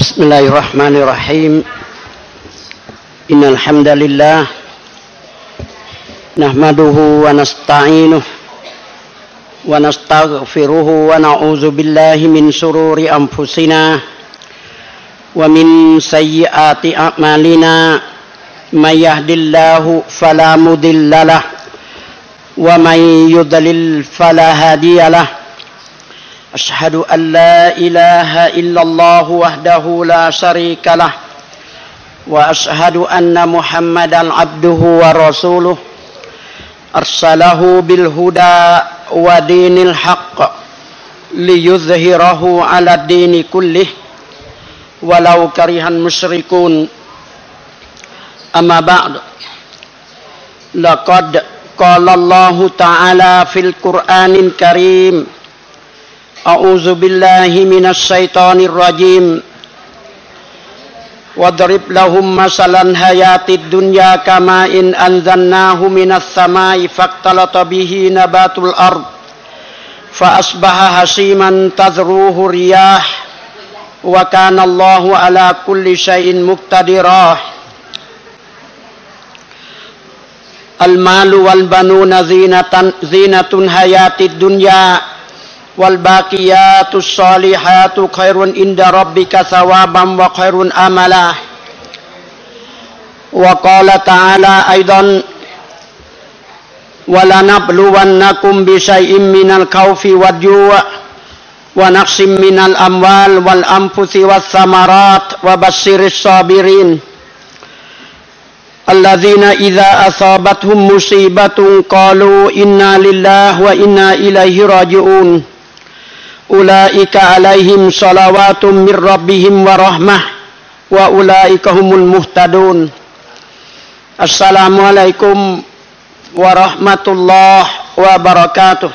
بسم الله الرحمن الرحيم إن الحمد لله نحمده ونستعينه ونستغفره ونعوذ بالله من شرور أنفسنا ومن سيئات أعمالنا من يهد الله فلا مضل له ومن يضلل فلا هادي له أشهد أن لا إله إلا الله وحده لا شريك له وأشهد أن محمدا عبده ورسوله أرسله بالهدى ودين الحق ليظهره على الدين كله ولو كره المشركون أما بعد لقد قال الله تعالى في القرآن الكريم أعوذ بالله من الشيطان الرجيم واضرب لهم مثلا حياة الدنيا كماء أنزلناه من السماء فاختلط به نبات الأرض فأصبح هشيما تذروه الرياح وكان الله على كل شيء مقتدرا المال والبنون زينة الحياة الدنيا والباقيات الصالحات خير عند ربك ثوابا وخير أملا وقال تعالى أيضا ولنبلونكم بشيء من الخوف والجوع ونقص من الأموال والأنفس والثمرات وبشر الصابرين الذين إذا أصابتهم مصيبة قالوا إنا لله وإنا إليه راجعون أولئك عليهم صلوات من ربهم ورحمة وأولئك هم المهتدون السلام عليكم ورحمة الله وبركاته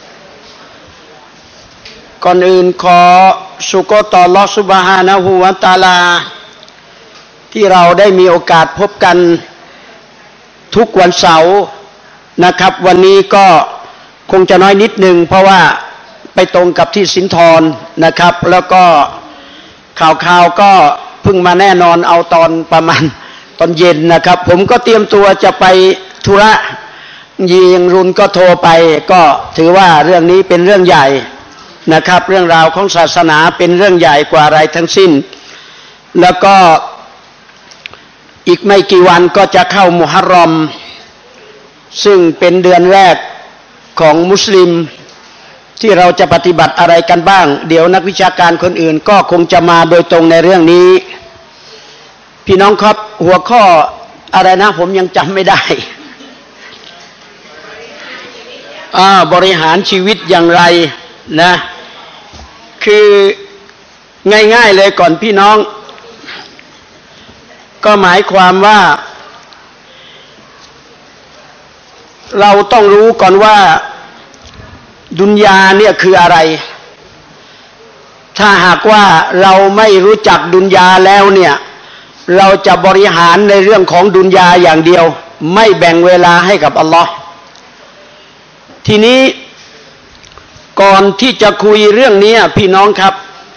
ก่อนอื่นขอสุโกตอัลลอฮฺซุบฮานะฮูวะตะอาลาที่เราได้มีโอกาสพบกันทุกวันเสาร์นะครับวันนี้ก็คงจะน้อยนิดนึงเพราะว่าไปตรงกับที่สินธรนะครับแล้วก็ข่าวก็เพิ่งมาแน่นอนเอาตอนประมาณตอนเย็นนะครับผมก็เตรียมตัวจะไปธุระยิงรุนก็โทรไปก็ถือว่าเรื่องนี้เป็นเรื่องใหญ่นะครับเรื่องราวของศาสนาเป็นเรื่องใหญ่กว่าอะไรทั้งสิ้นแล้วก็อีกไม่กี่วันก็จะเข้ามุฮัรรอมซึ่งเป็นเดือนแรกของมุสลิมที่เราจะปฏิบัติอะไรกันบ้างเดี๋ยวนักวิชาการคนอื่นก็คงจะมาโดยตรงในเรื่องนี้พี่น้องครับหัวข้ออะไรนะผมยังจำไม่ได้บริหารชีวิตอย่างไรนะคือง่ายๆเลยก่อนพี่น้องก็หมายความว่าเราต้องรู้ก่อนว่าดุนยาเนี่ยคืออะไรถ้าหากว่าเราไม่รู้จักดุนยาแล้วเนี่ยเราจะบริหารในเรื่องของดุนยาอย่างเดียวไม่แบ่งเวลาให้กับอัลลอฮ์ทีนี้ก่อนที่จะคุยเรื่องนี้พี่น้องครับ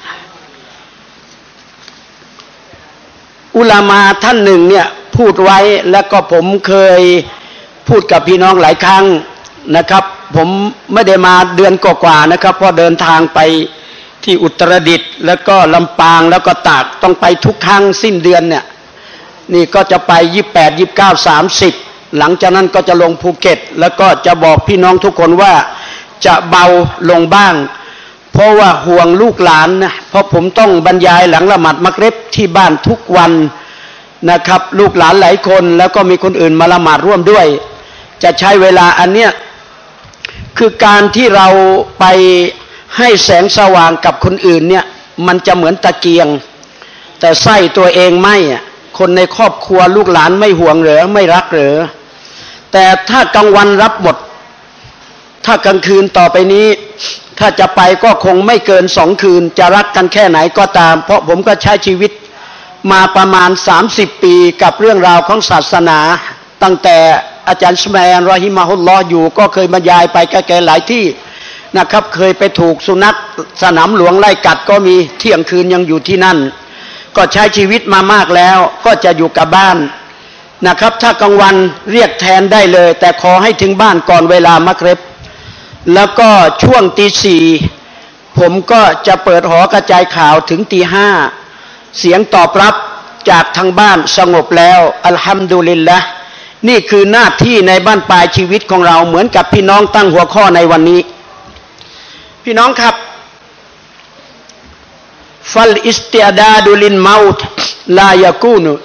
อุลามาท่านหนึ่งเนี่ยพูดไว้แล้วก็ผมเคยพูดกับพี่น้องหลายครั้งนะครับผมไม่ได้มาเดือนกว่าๆนะครับเพราะเดินทางไปที่อุตรดิตถ์แล้วก็ลำปางแล้วก็ตากต้องไปทุกครั้งสิ้นเดือนเนี่ยนี่ก็จะไป28 29 30หลังจากนั้นก็จะลงภูเก็ตแล้วก็จะบอกพี่น้องทุกคนว่าจะเบาลงบ้างเพราะว่าห่วงลูกหลานนะเพราะผมต้องบรรยายหลังละหมาดมักริบที่บ้านทุกวันนะครับลูกหลานหลายคนแล้วก็มีคนอื่นมาละหมาดร่วมด้วยจะใช้เวลาอันเนี้ยคือการที่เราไปให้แสงสว่างกับคนอื่นเนี่ยมันจะเหมือนตะเกียงแต่ไส้ตัวเองไม่คนในครอบครัวลูกหลานไม่ห่วงเหรอไม่รักเหรอแต่ถ้ากลางวันรับหมดถ้ากลางคืนต่อไปนี้ถ้าจะไปก็คงไม่เกิน2 คืนจะรักกันแค่ไหนก็ตามเพราะผมก็ใช้ชีวิตมาประมาณ30 ปีกับเรื่องราวของศาสนาตั้งแต่อาจารย์สมัยรอฮิมะฮุลลอฮ์อยู่ก็เคยบรรยายไปแก่หลายที่นะครับเคยไปถูกสุนัขสนามหลวงไล่กัดก็มีเที่ยงคืนยังอยู่ที่นั่นก็ใช้ชีวิตมามากแล้วก็จะอยู่กับบ้านนะครับถ้ากลางวันเรียกแทนได้เลยแต่ขอให้ถึงบ้านก่อนเวลามักริบแล้วก็ช่วงตีสี่ผมก็จะเปิดหอกระจายข่าวถึงตีห้าเสียงตอบรับจากทางบ้านสงบแล้วอัลฮัมดุลิลละห์นี่คือหน้าที่ในบ้านปลายชีวิตของเราเหมือนกับพี่น้องตั้งหัวข้อในวันนี้พี่น้องครับฟัลอิสติอดาดุลินเมาต์ลายากูนุ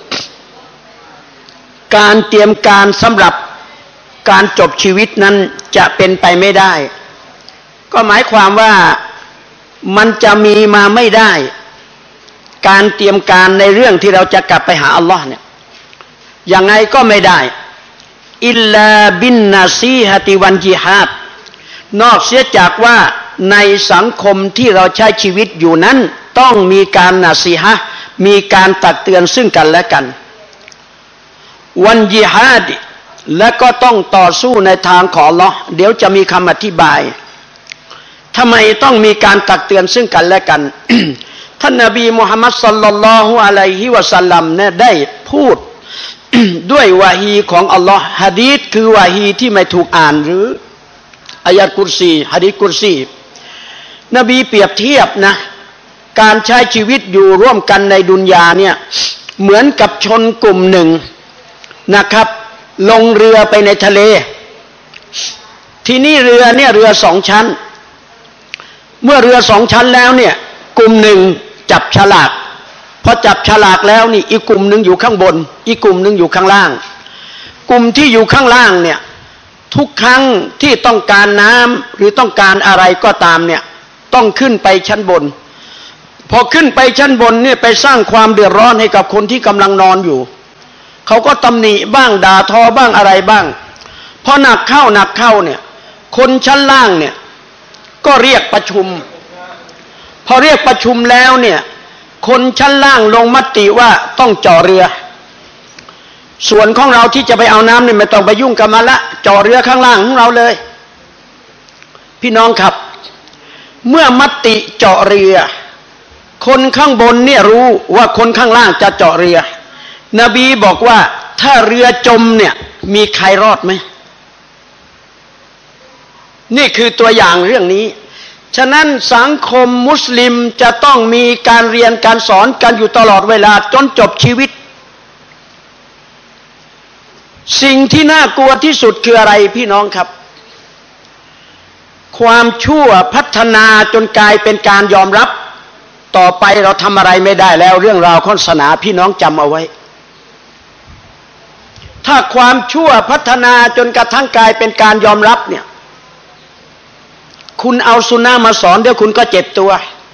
การเตรียมการสำหรับการจบชีวิตนั้นจะเป็นไปไม่ได้ก็หมายความว่ามันจะมีมาไม่ได้การเตรียมการในเรื่องที่เราจะกลับไปหาอัลลอฮ์เนี่ยยังไงก็ไม่ได้อิลลาบินนาซีฮะติวันจิฮาดนอกเสียจากว่าในสังคมที่เราใช้ชีวิตอยู่นั้นต้องมีการนาซีฮะมีการตักเตือนซึ่งกันและกันวันญิฮาดและก็ต้องต่อสู้ในทางของอัลเลาะห์เดี๋ยวจะมีคำอธิบายทำไมต้องมีการตักเตือนซึ่งกันและกัน ท่านนบีมุฮัมมัดศ็อลลัลลอฮุอะลัยฮิวะซัลลัมเนี่ยได้พูด ด้วยวะฮีของอัลลอฮ์หะดีษคือวะฮีที่ไม่ถูกอ่านหรืออายะห์กุรซีหะดีษกุรซีนบีเปรียบเทียบนะการใช้ชีวิตอยู่ร่วมกันในดุนยาเนี่ยเหมือนกับชนกลุ่มหนึ่งนะครับลงเรือไปในทะเลที่นี่เรือเนี่ยเรือสองชั้นเมื่อเรือสองชั้นแล้วเนี่ยกลุ่มหนึ่งจับฉลากพอจับฉลากแล้วนี่อีกกลุ่มหนึ่งอยู่ข้างบนอีกกลุ่มหนึ่งอยู่ข้างล่างกลุ่มที่อยู่ข้างล่างเนี่ยทุกครั้งที่ต้องการน้ำหรือต้องการอะไรก็ตามเนี่ยต้องขึ้นไปชั้นบนพอขึ้นไปชั้นบนเนี่ยไปสร้างความเดือดร้อนให้กับคนที่กำลังนอนอยู่เขาก็ตำหนิบ้างด่าทอบ้างอะไรบ้างพอหนักเข้าเนี่ยคนชั้นล่างเนี่ยก็เรียกประชุมพอเรียกประชุมแล้วเนี่ยคนชั้นล่างลงมติว่าต้องเจาะเรือส่วนของเราที่จะไปเอาน้ำนี่ไม่ต้องไปยุ่งกับมันละเจาะเรือข้างล่างของเราเลยพี่น้องครับเมื่อมติเจาะเรือคนข้างบนเนี่ยรู้ว่าคนข้างล่างจะเจาะเรือนบีบอกว่าถ้าเรือจมเนี่ยมีใครรอดไหมนี่คือตัวอย่างเรื่องนี้ฉะนั้นสังคมมุสลิมจะต้องมีการเรียนการสอนกันอยู่ตลอดเวลาจนจบชีวิตสิ่งที่น่ากลัวที่สุดคืออะไรพี่น้องครับความชั่วพัฒนาจนกลายเป็นการยอมรับต่อไปเราทำอะไรไม่ได้แล้วเรื่องราวศาสนาพี่น้องจำเอาไว้ถ้าความชั่วพัฒนาจนกระทั่งกลายเป็นการยอมรับเนี่ยคุณเอาสุนนะมาสอนเดี๋ยวคุณก็เจ็บตัว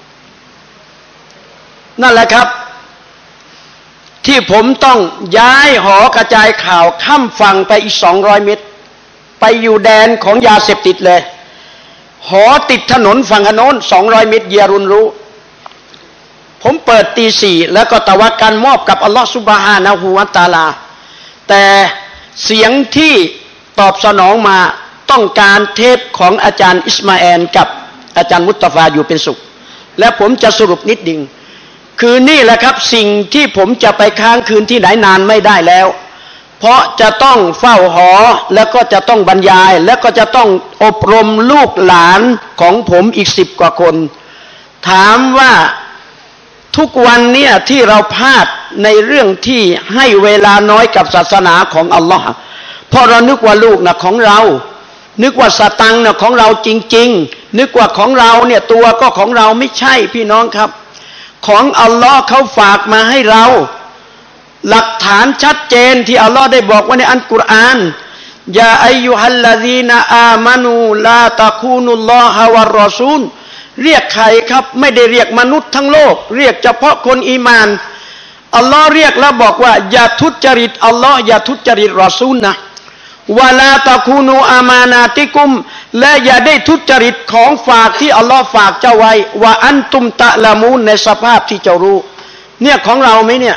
นั่นแหละครับที่ผมต้องย้ายหอกระจายข่าวข้ามฝั่งไปอีก200 เมตรไปอยู่แดนของยาเสพติดเลยหอติดถนนฝั่งโน้น200 เมตรเยรุนรู้ผมเปิดตีสี่แล้วก็ตะวักกันมอบกับอัลลอฮฺซุบฮานะฮูวะตะอาลาแต่เสียงที่ตอบสนองมาต้องการเทปของอาจารย์อิสมาแอลกับอาจารย์มุตตะฟาอยู่เป็นสุขและผมจะสรุปนิดนึงคือนี่แหละครับสิ่งที่ผมจะไปค้างคืนที่ไหนนานไม่ได้แล้วเพราะจะต้องเฝ้าหอแล้วก็จะต้องบรรยายแล้วก็จะต้องอบรมลูกหลานของผมอีก10 กว่าคนถามว่าทุกวันเนี่ยที่เราพลาดในเรื่องที่ให้เวลาน้อยกับศาสนาของอัลลอฮ์เพราะเรานึกว่าลูกนะของเรานึกว่าสตังค์นะของเราจริงๆนึกว่าของเราเนี่ยตัวก็ของเราไม่ใช่พี่น้องครับของอัลลอฮ์เขาฝากมาให้เราหลักฐานชัดเจนที่อัลลอฮ์ได้บอกไว้ในอัลกุรอานยาอัยยูฮัลลซีนาอามานูลาตะคูนุลลอฮะวัรรอซูลเรียกใครครับไม่ได้เรียกมนุษย์ทั้งโลกเรียกเฉพาะคนอีมานอัลลอฮ์เรียกแล้วบอกว่าอย่าทุจริตอัลลอฮ์อย่าทุจริตรอซูลนะวะลาตะคูนูอามานาติกุมและอย่าได้ทุจริตของฝากที่อัลลอฮ์ฝากเจ้าไว้ว่าอันตุมตะละมูนในสภาพที่เจ้ารู้เนี่ยของเราไหมเนี่ย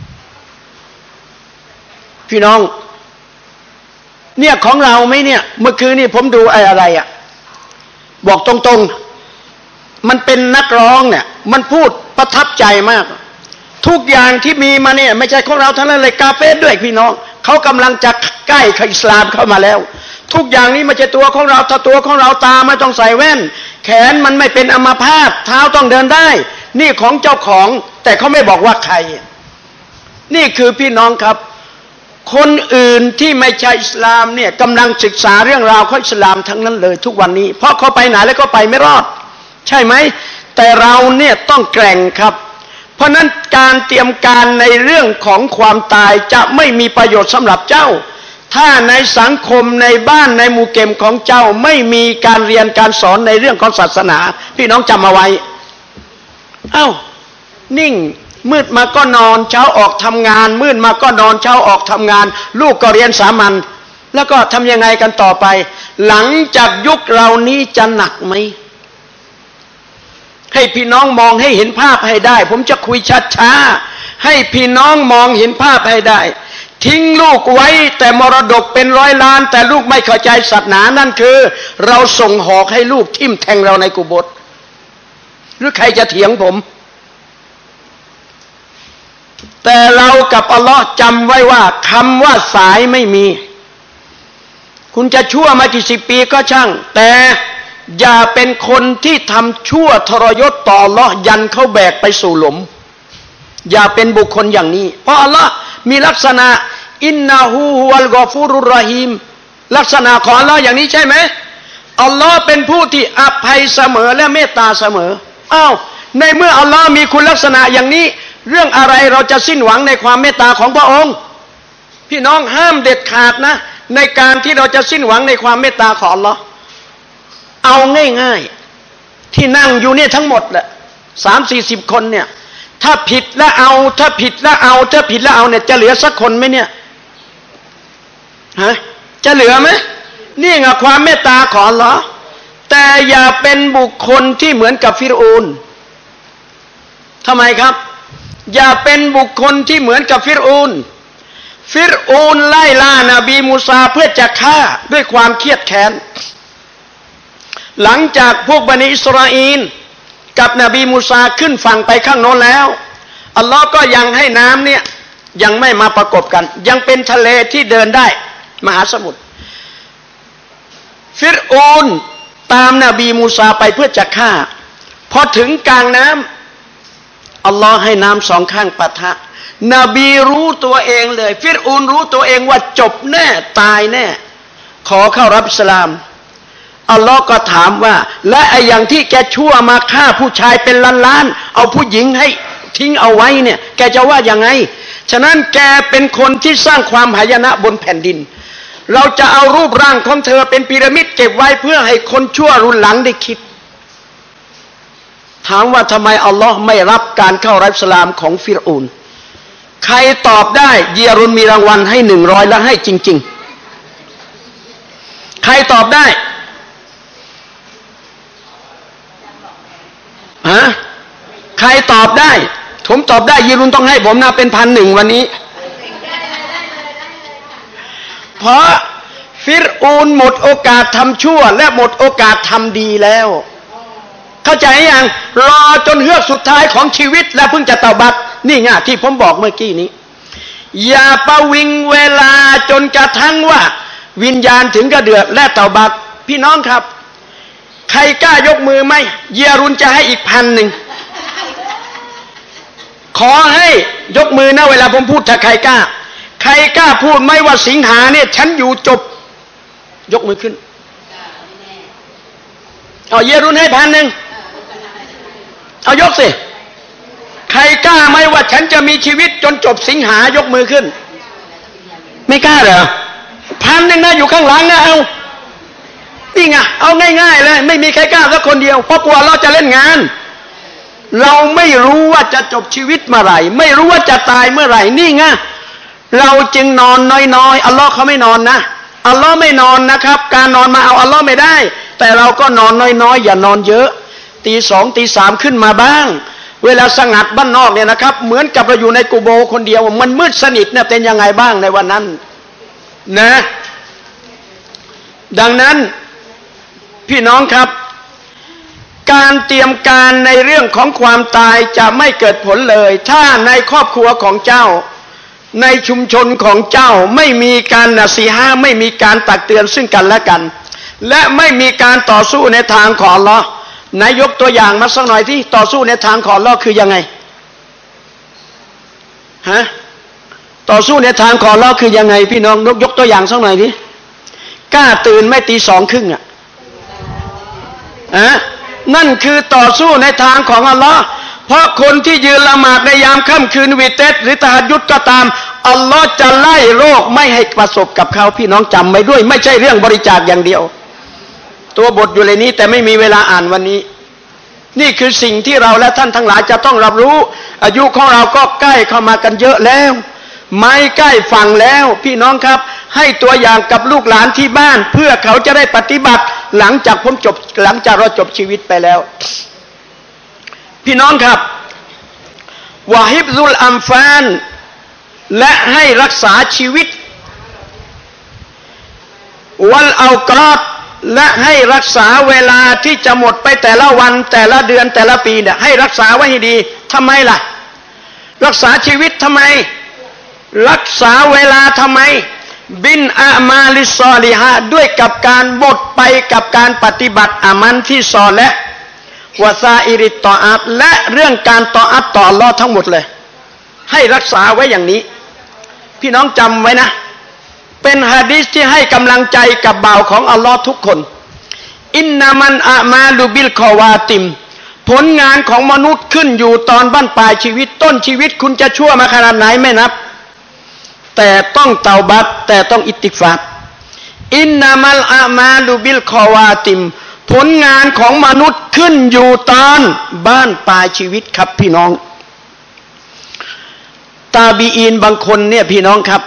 พี่น้องเนี่ยของเราไหมเนี่ยเมื่อคืนนี่ผมดูอะไรอ่ะบอกตรงๆมันเป็นนักร้องเนี่ยมันพูดประทับใจมากทุกอย่างที่มีมาเนี่ยไม่ใช่ของเราทั้งนั้นเลยกาเฟสด้วยพี่น้องเขากำลังจะใกล้อิสลามเข้ามาแล้วทุกอย่างนี้ไม่ใช่ตัวของเราถ้าตัวของเราตาไม่ต้องใส่แว่นแขนมันไม่เป็นอัมพาตเท้าต้องเดินได้นี่ของเจ้าของแต่เขาไม่บอกว่าใครนี่คือพี่น้องครับคนอื่นที่ไม่ใช่อิสลามเนี่ยกำลังศึกษาเรื่องราวของอิสลามทั้งนั้นเลยทุกวันนี้เพราะเขาไปไหนแล้วก็ไปไม่รอดใช่ไหมแต่เราเนี่ยต้องแกร่งครับเพราะนั้นการเตรียมการในเรื่องของความตายจะไม่มีประโยชน์สำหรับเจ้าถ้าในสังคมในบ้านในหมู่เก็มของเจ้าไม่มีการเรียนการสอนในเรื่องของศาสนาพี่น้องจำเอาไว้นิ่งมืดมาก็นอนเช้าออกทำงานมืดมาก็นอนเช้าออกทำงานลูกก็เรียนสามัญแล้วก็ทำยังไงกันต่อไปหลังจากยุคเรานี้จะหนักไหมให้พี่น้องมองให้เห็นภาพให้ได้ผมจะคุยช้าๆให้พี่น้องมองเห็นภาพให้ได้ทิ้งลูกไว้แต่มรดกเป็น100 ล้านแต่ลูกไม่เข้าใจศาสนานั่นคือเราส่งหอกให้ลูกทิ่มแทงเราในกุโบร์หรือใครจะเถียงผมแต่เรากับอัลลอฮ์จำไว้ว่าคำว่าสายไม่มีคุณจะชั่วมากี่สิบปีก็ช่างแต่อย่าเป็นคนที่ทำชั่วทรยศต่ออัลลอฮ์ยันเขาแบกไปสู่หลุมอย่าเป็นบุคคลอย่างนี้เพราะอัลลอฮ์มีลักษณะอินนาฮูฮุวัลกอฟูรุรรอฮีมลักษณะของอัลลอฮ์อย่างนี้ใช่ไหมอัลลอฮ์เป็นผู้ที่อภัยเสมอและเมตตาเสมอในเมื่ออัลลอฮ์มีคุณลักษณะอย่างนี้เรื่องอะไรเราจะสิ้นหวังในความเมตตาของพระองค์พี่น้องห้ามเด็ดขาดนะในการที่เราจะสิ้นหวังในความเมตตาของอัลลอฮ์เอาง่ายๆที่นั่งอยู่เนี่ยทั้งหมดแหละ30-40 คนเนี่ยถ้าผิดแล้วเอาถ้าผิดแล้วเอาถ้าผิดแล้วเอาเนี่ยจะเหลือสักคนไหมเนี่ยจะเหลือไหมนี่ไงความเมตตาของอัลลอฮ์แต่อย่าเป็นบุคคลที่เหมือนกับฟิรอูนทำไมครับอย่าเป็นบุคคลที่เหมือนกับฟิรอูนไล่ล่านบีมูซาเพื่อจะฆ่าด้วยความเครียดแค้นหลังจากพวกบันิอิสราเอลกับนบีมูซาขึ้นฝั่งไปข้างโน้นแล้วอัลลอฮ์ก็ยังให้น้ำเนี่ยยังไม่มาประกบกันยังเป็นทะเลที่เดินได้มหาสมุทรฟิรอูนตามนบีมูซาไปเพื่อจะฆ่าพอถึงกลางน้ำอัลลอฮ์ให้น้ำสองข้างปะทะนบีรู้ตัวเองเลยฟิรอูนรู้ตัวเองว่าจบแน่ตายแน่ขอเข้ารับอิสลามอัลลอฮ์ก็ถามว่าและไอ้อย่างที่แกชั่วมาฆ่าผู้ชายเป็นล้านๆเอาผู้หญิงให้ทิ้งเอาไว้เนี่ยแกจะว่ายังไงฉะนั้นแกเป็นคนที่สร้างความหายนะบนแผ่นดินเราจะเอารูปร่างของเธอเป็นพีระมิดเก็บไว้เพื่อให้คนชั่วรุ่นหลังได้คิดถามว่าทำไมอัลลอฮ์ไม่รับการเข้ารับอิสลามของฟิรอูนใครตอบได้เยรุนมีรางวัลให้100และให้จริงๆใครตอบได้ใครตอบได้ผมตอบได้เยรุนต้องให้ผมนะเป็น1,100วันนี้เพราะฟิรอูนหมดโอกาสทำชั่วและหมดโอกาสทำดีแล้วเข้าใจยังรอจนเฮือกสุดท้ายของชีวิตแล้วเพิ่งจะเตาบัตนี่ไงที่ผมบอกเมื่อกี้นี้อย่าประวิงเวลาจนกระทั่งว่าวิญญาณถึงกระเดือดและเตาบัตพี่น้องครับใครกล้ายกมือไหมเยรุนจะให้อีก1,000ขอให้ยกมือนะเวลาผมพูดถ้าใครกล้าพูดไหมว่าสิงหาเนี่ยฉันอยู่จบยกมือขึ้นเอาเยรุนให้1,000เอายกสิใครกล้าไหมว่าฉันจะมีชีวิตจนจบสิงหายกมือขึ้นไม่กล้าเหรอ1,000นะอยู่ข้างหลังนะเอานี่ไงเอาง่ายๆเลยไม่มีใครกล้าสักคนเดียวเพราะกลัวเราจะเล่นงานเราไม่รู้ว่าจะจบชีวิตเมื่อไหร่ไม่รู้ว่าจะตายเมื่อไหร่นี่ไงเราจึงนอนน้อยๆอัลลอฮ์เขาไม่นอนนะอัลลอฮ์ไม่นอนนะครับการนอนมาเอาอัลลอฮ์ไม่ได้แต่เราก็นอนน้อยๆอย่านอนเยอะตี 2 ตี 3ขึ้นมาบ้างเวลาสงัดบ้านนอกเนี่ยนะครับเหมือนกับเราอยู่ในกุโบคนเดียวมันมืดสนิทเนี่ยเป็นยังไงบ้างในวันนั้นนะดังนั้นพี่น้องครับการเตรียมการในเรื่องของความตายจะไม่เกิดผลเลยถ้าในครอบครัวของเจ้าในชุมชนของเจ้าไม่มีการนะซีฮะห์ไม่มีการตักเตือนซึ่งกันและกันและไม่มีการต่อสู้ในทางของอัลเลาะห์นายกตัวอย่างมาสักหน่อยที่ต่อสู้ในทางของอัลเลาะห์คือยังไงฮะต่อสู้ในทางของอัลเลาะห์คือยังไงพี่น้องยกตัวอย่างสักหน่อยดิกล้าตื่นไม่ตี 2:30นั่นคือต่อสู้ในทางของอัลเลาะห์เพราะคนที่ยืนละหมาดในยามค่ำคืนวิเตรหรือตะฮัจญุดก็ตามอัลเลาะห์จะไล่โรคไม่ให้ประสบกับเขาพี่น้องจำไว้ด้วยไม่ใช่เรื่องบริจาคอย่างเดียวตัวบทอยู่ในนี้แต่ไม่มีเวลาอ่านวันนี้นี่คือสิ่งที่เราและท่านทั้งหลายจะต้องรับรู้อายุของเราก็ใกล้เข้ามากันเยอะแล้วไม่ใกล้ฝั่งแล้วพี่น้องครับให้ตัวอย่างกับลูกหลานที่บ้านเพื่อเขาจะได้ปฏิบัติหลังจากเราจบชีวิตไปแล้วพี่น้องครับวะฮิบซุลอัมฟานและให้รักษาชีวิตวัลเอากอตและให้รักษาเวลาที่จะหมดไปแต่ละวันแต่ละเดือนแต่ละปีเนี่ยให้รักษาไว้ให้ดีทำไมล่ะรักษาชีวิตทำไมรักษาเวลาทำไมบินอามาลิซอลิฮะด้วยกับการหมดไปกับการปฏิบัติอามันที่ซอและวะซาอิริตตออาตและเรื่องการตออาตต่ออัลเลาะห์ทั้งหมดเลยให้รักษาไว้อย่างนี้พี่น้องจำไว้นะเป็นหะดีษที่ให้กำลังใจกับบ่าวของอัลเลาะห์ทุกคนอินนามันอามาลุบิลคอวาติมผลงานของมนุษย์ขึ้นอยู่ตอนบั้นปลายชีวิตต้นชีวิตคุณจะชั่วมาขนาดไหนไม่นับแต่ต้องเตาบัตแต่ต้องอิติกฟาร์อินนามัลอามาลุบิลคอวาติมผลงานของมนุษย์ขึ้นอยู่ตอนบ้านปลายชีวิตครับพี่น้องตาบีอีนบางคนเนี่ยพี่น้องครับ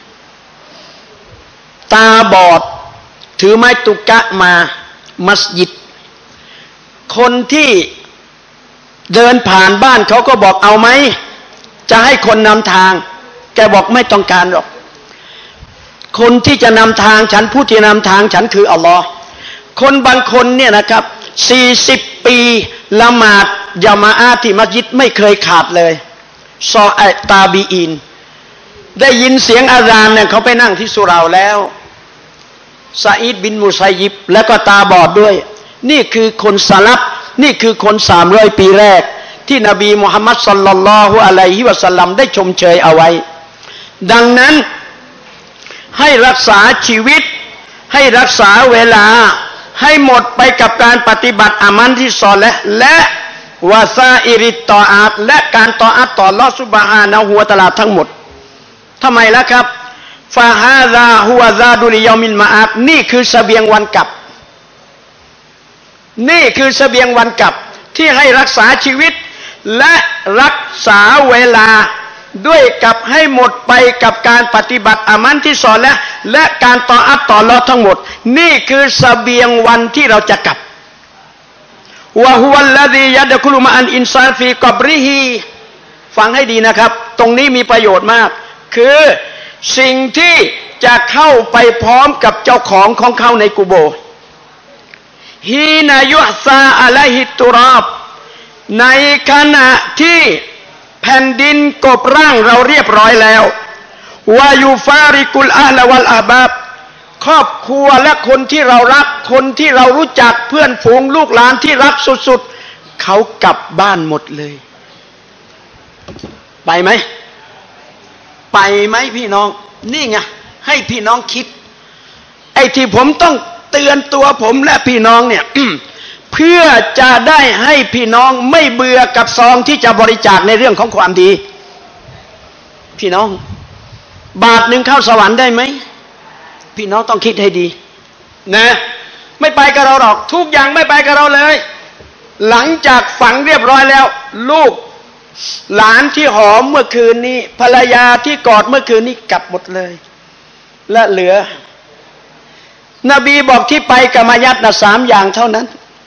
ตาบอดถือไม้ตุกะมามัสยิดคนที่เดินผ่านบ้านเขาก็บอกเอาไหมจะให้คนนำทางแกบอกไม่ต้องการหรอกคนที่จะนำทางฉันผู้ที่นำทางฉันคืออัลลอฮ์คนบางคนเนี่ยนะครับ40 ปีละหมาดยามาอะห์ที่มัสยิดไม่เคยขาดเลยซอไอตาบีอีนได้ยินเสียงอาซานเนี่ยเขาไปนั่งที่สุเหร่าแล้วซาอิดบินมุซัยยิบแล้วก็ตาบอดด้วยนี่คือคนสลับนี่คือคน300 ปีแรกที่นบีมุฮัมมัดศ็อลลัลลอฮุอะลัยฮิวะซัลลัมได้ชมเชยเอาไว้ดังนั้นให้รักษาชีวิตให้รักษาเวลาให้หมดไปกับการปฏิบัติอามันที่ซอลิฮ์และวะซาอิริตตออาตและการตออาตต่ออัลเลาะห์ซุบฮานะฮูวะตะอาลาทั้งหมดทำไมล่ะครับฟาฮาซาฮุวะซาดุลิยอมิลมาอาตนี่คือเสบียงวันกลับนี่คือเสบียงวันกลับที่ให้รักษาชีวิตและรักษาเวลาด้วยกับให้หมดไปกับการปฏิบัติอามันที่ซอลิฮ์และการตออาตต่ออัลเลาะห์ทั้งหมดนี่คือเสบียงวันที่เราจะกลับวะฮุวัลลซียัดคุลุมะอันอินซานฟีกับริฮีฟังให้ดีนะครับตรงนี้มีประโยชน์มากคือสิ่งที่จะเข้าไปพร้อมกับเจ้าของเขาในกุโบร์ฮีนายุซาอะลัยฮิตุราบในขณะที่แผ่นดินกบร่างเราเรียบร้อยแล้ววายุฟาริกุลอาลวัลอาบาบครอบครัวและคนที่เรารักคนที่เรารู้จักเพื่อนฝูงลูกหลานที่รักสุดๆเขากลับบ้านหมดเลยไปไหมไปไหมพี่น้องนี่ไงให้พี่น้องคิดไอ้ที่ผมต้องเตือนตัวผมและพี่น้องเนี่ย เพื่อจะได้ให้พี่น้องไม่เบื่อกับซองที่จะบริจาคในเรื่องของความดีพี่น้องบาทหนึ่งเข้าสวรรค์ได้ไหมพี่น้องต้องคิดให้ดีนะไม่ไปกับเราหรอกทุกอย่างไม่ไปกับเราเลยหลังจากฝังเรียบร้อยแล้วลูกหลานที่หอมเมื่อคืนนี้ภรรยาที่กอดเมื่อคืนนี้กลับหมดเลยและเหลือนบีบอกที่ไปกับมายัดนะ3 อย่างเท่านั้น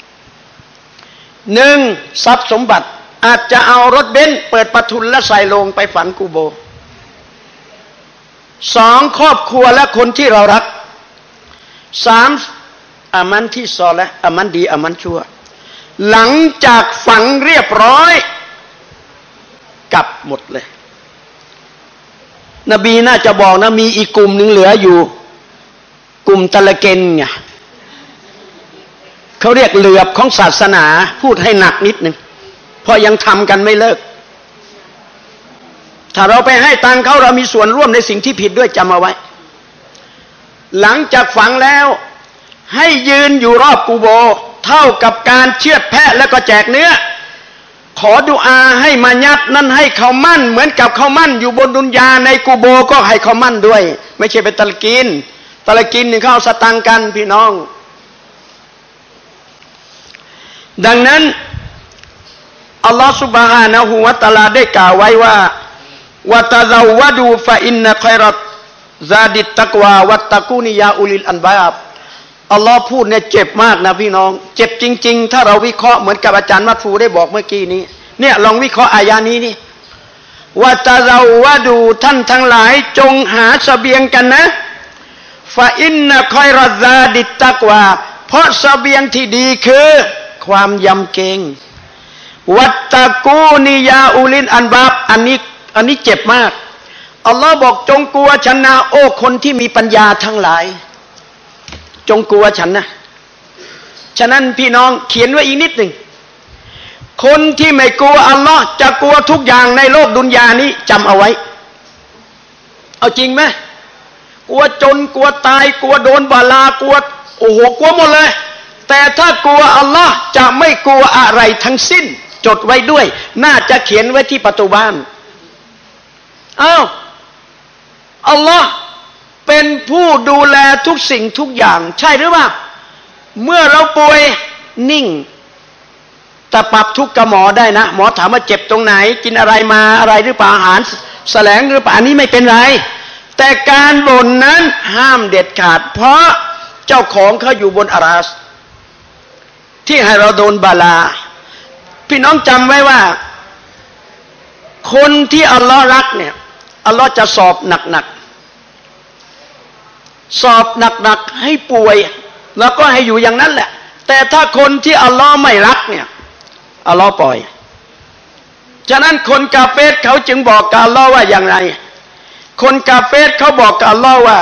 1. ทรัพย์สมบัติอาจจะเอารถเบนซ์เปิดประทุนและใส่ลงไปฝังกูโบ 2. ครอบครัวและคนที่เรารัก 3. อามันที่ซอและอามันดีอามันชั่วหลังจากฝังเรียบร้อยกลับหมดเลยนบีน่าจะบอกนะมีอีกกลุ่มหนึ่งเหลืออยู่กลุ่มตะละเกนไงเขาเรียกเหลือบของศาสนาพูดให้หนักนิดหนึ่งเพราะยังทำกันไม่เลิกถ้าเราไปให้ตังเขาเรามีส่วนร่วมในสิ่งที่ผิดด้วยจำเอาไว้หลังจากฝังแล้วให้ยืนอยู่รอบกูโบเท่ากับการเชือดแพะแล้วก็แจกเนื้อขอดุอาให้มายัดนั่นให้เขามั่นเหมือนกับเขามั่นอยู่บนดุนยาในกูโบก็ให้เขามั่นด้วยไม่ใช่เป็นตะละกินนี่เขาเอาสตังกันพี่น้องดังนั้นอัลลอฮฺซุบฮานะฮูวะตะอาลาได้กล่าวไว้ว่าวะตะซาววะดูฟะอินนะค็อยรัตซาดิตตักวาวัตตะกูนิยาอุลิลอันบาบอัลลอฮ์พูดเนี่ยเจ็บมากนะพี่น้องเจ็บจริงๆถ้าเราวิเคราะห์เหมือนกับอาจารย์มัดฟูได้บอกเมื่อกี้นี้เนี่ยลองวิเคราะห์อายะนี้นี่วะตะซาววะดูท่านทั้งหลายจงหาเสบียงกันนะฟะอินนะค็อยรัตซาดิตตักวาเพราะเสบียงที่ดีคือความยำเกรงวัตตะกูนิยาอุลินอันบาบอันนี้เจ็บมากอัลลอฮ์บอกจงกลัวฉันนะโอ้คนที่มีปัญญาทั้งหลายจงกลัวฉันนะฉะนั้นพี่น้องเขียนไว้อีกนิดหนึ่งคนที่ไม่กลัวอัลลอฮ์จะกลัวทุกอย่างในโลกดุนยานี้จำเอาไว้เอาจริงไหมกลัวจนกลัวตายกลัวโดนบาลากลัวโอ้โหกลัวหมดเลยแต่ถ้ากลัวอัลลอฮ์จะไม่กลัวอะไรทั้งสิ้นจดไว้ด้วยน่าจะเขียนไว้ที่ประตูบ้านอ้าวอัลลอฮ์เป็นผู้ดูแลทุกสิ่งทุกอย่างใช่หรือเปล่าเมื่อเราป่วยนิ่งแต่ปรับทุกข์กับหมอได้นะหมอถามว่าเจ็บตรงไหนกินอะไรมาอะไรหรือเปล่าอาหารแสลงหรือเปล่าอันนี้ไม่เป็นไรแต่การบ่นนั้นห้ามเด็ดขาดเพราะเจ้าของเขาอยู่บนอาราสที่ให้เราโดนบาลาพี่น้องจำไว้ว่าคนที่อัลลอฮ์รักเนี่ยอัลลอฮ์จะสอบหนักสอบหนักให้ป่วยแล้วก็ให้อยู่อย่างนั้นแหละแต่ถ้าคนที่อัลลอฮ์ไม่รักเนี่ยอัลลอฮ์ปล่อยฉะนั้นคนกาเฟรเขาจึงบอกกับอัลลอฮ์ว่าอย่างไรคนกาเฟรเขาบอกกับอัลลอฮ์ว่า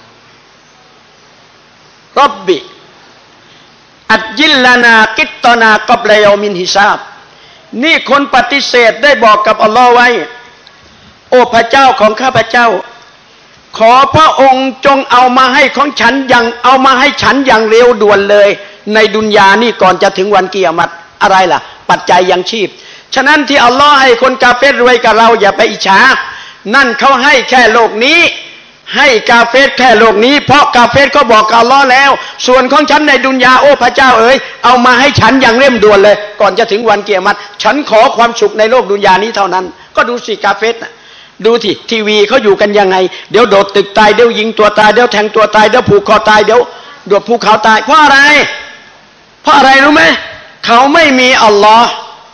ร็อบบิอัจญิลลานากิตตนากับเลยอมินฮิซาบนี่คนปฏิเสธได้บอกกับอัลลอฮ์ไว้โอ้พระเจ้าของข้าพเจ้าขอพระองค์จงเอามาให้ของฉันอย่างเร็วด่วนเลยในดุนยานี่ก่อนจะถึงวันกิยามะฮ์อะไรล่ะปัจจัยยังชีพฉะนั้นที่อัลลอฮ์ให้คนกาเฟรรวยกับเราอย่าไปอิจฉานั่นเขาให้แค่โลกนี้ให้กาเฟรแค่โลกนี้เพราะกาเฟรก็บอกกับอัลลอฮ์แล้วส่วนของฉันในดุนยาโอ้พระเจ้าเอ๋ยเอามาให้ฉันอย่างเร่งด่วนเลยก่อนจะถึงวันกิยามะฮ์ฉันขอความสุขในโลกดุนยานี้เท่านั้นก็ดูสิกาเฟรดูทีวีเขาอยู่กันยังไงเดี๋ยวโดดตึกตายเดี๋ยวยิงตัวตายเดี๋ยวแทงตัวตายเดี๋ยวผูกคอตายเดี๋ยวโดดภูเขาตายเพราะอะไรรู้ไหมเขาไม่มีอัลลอฮ์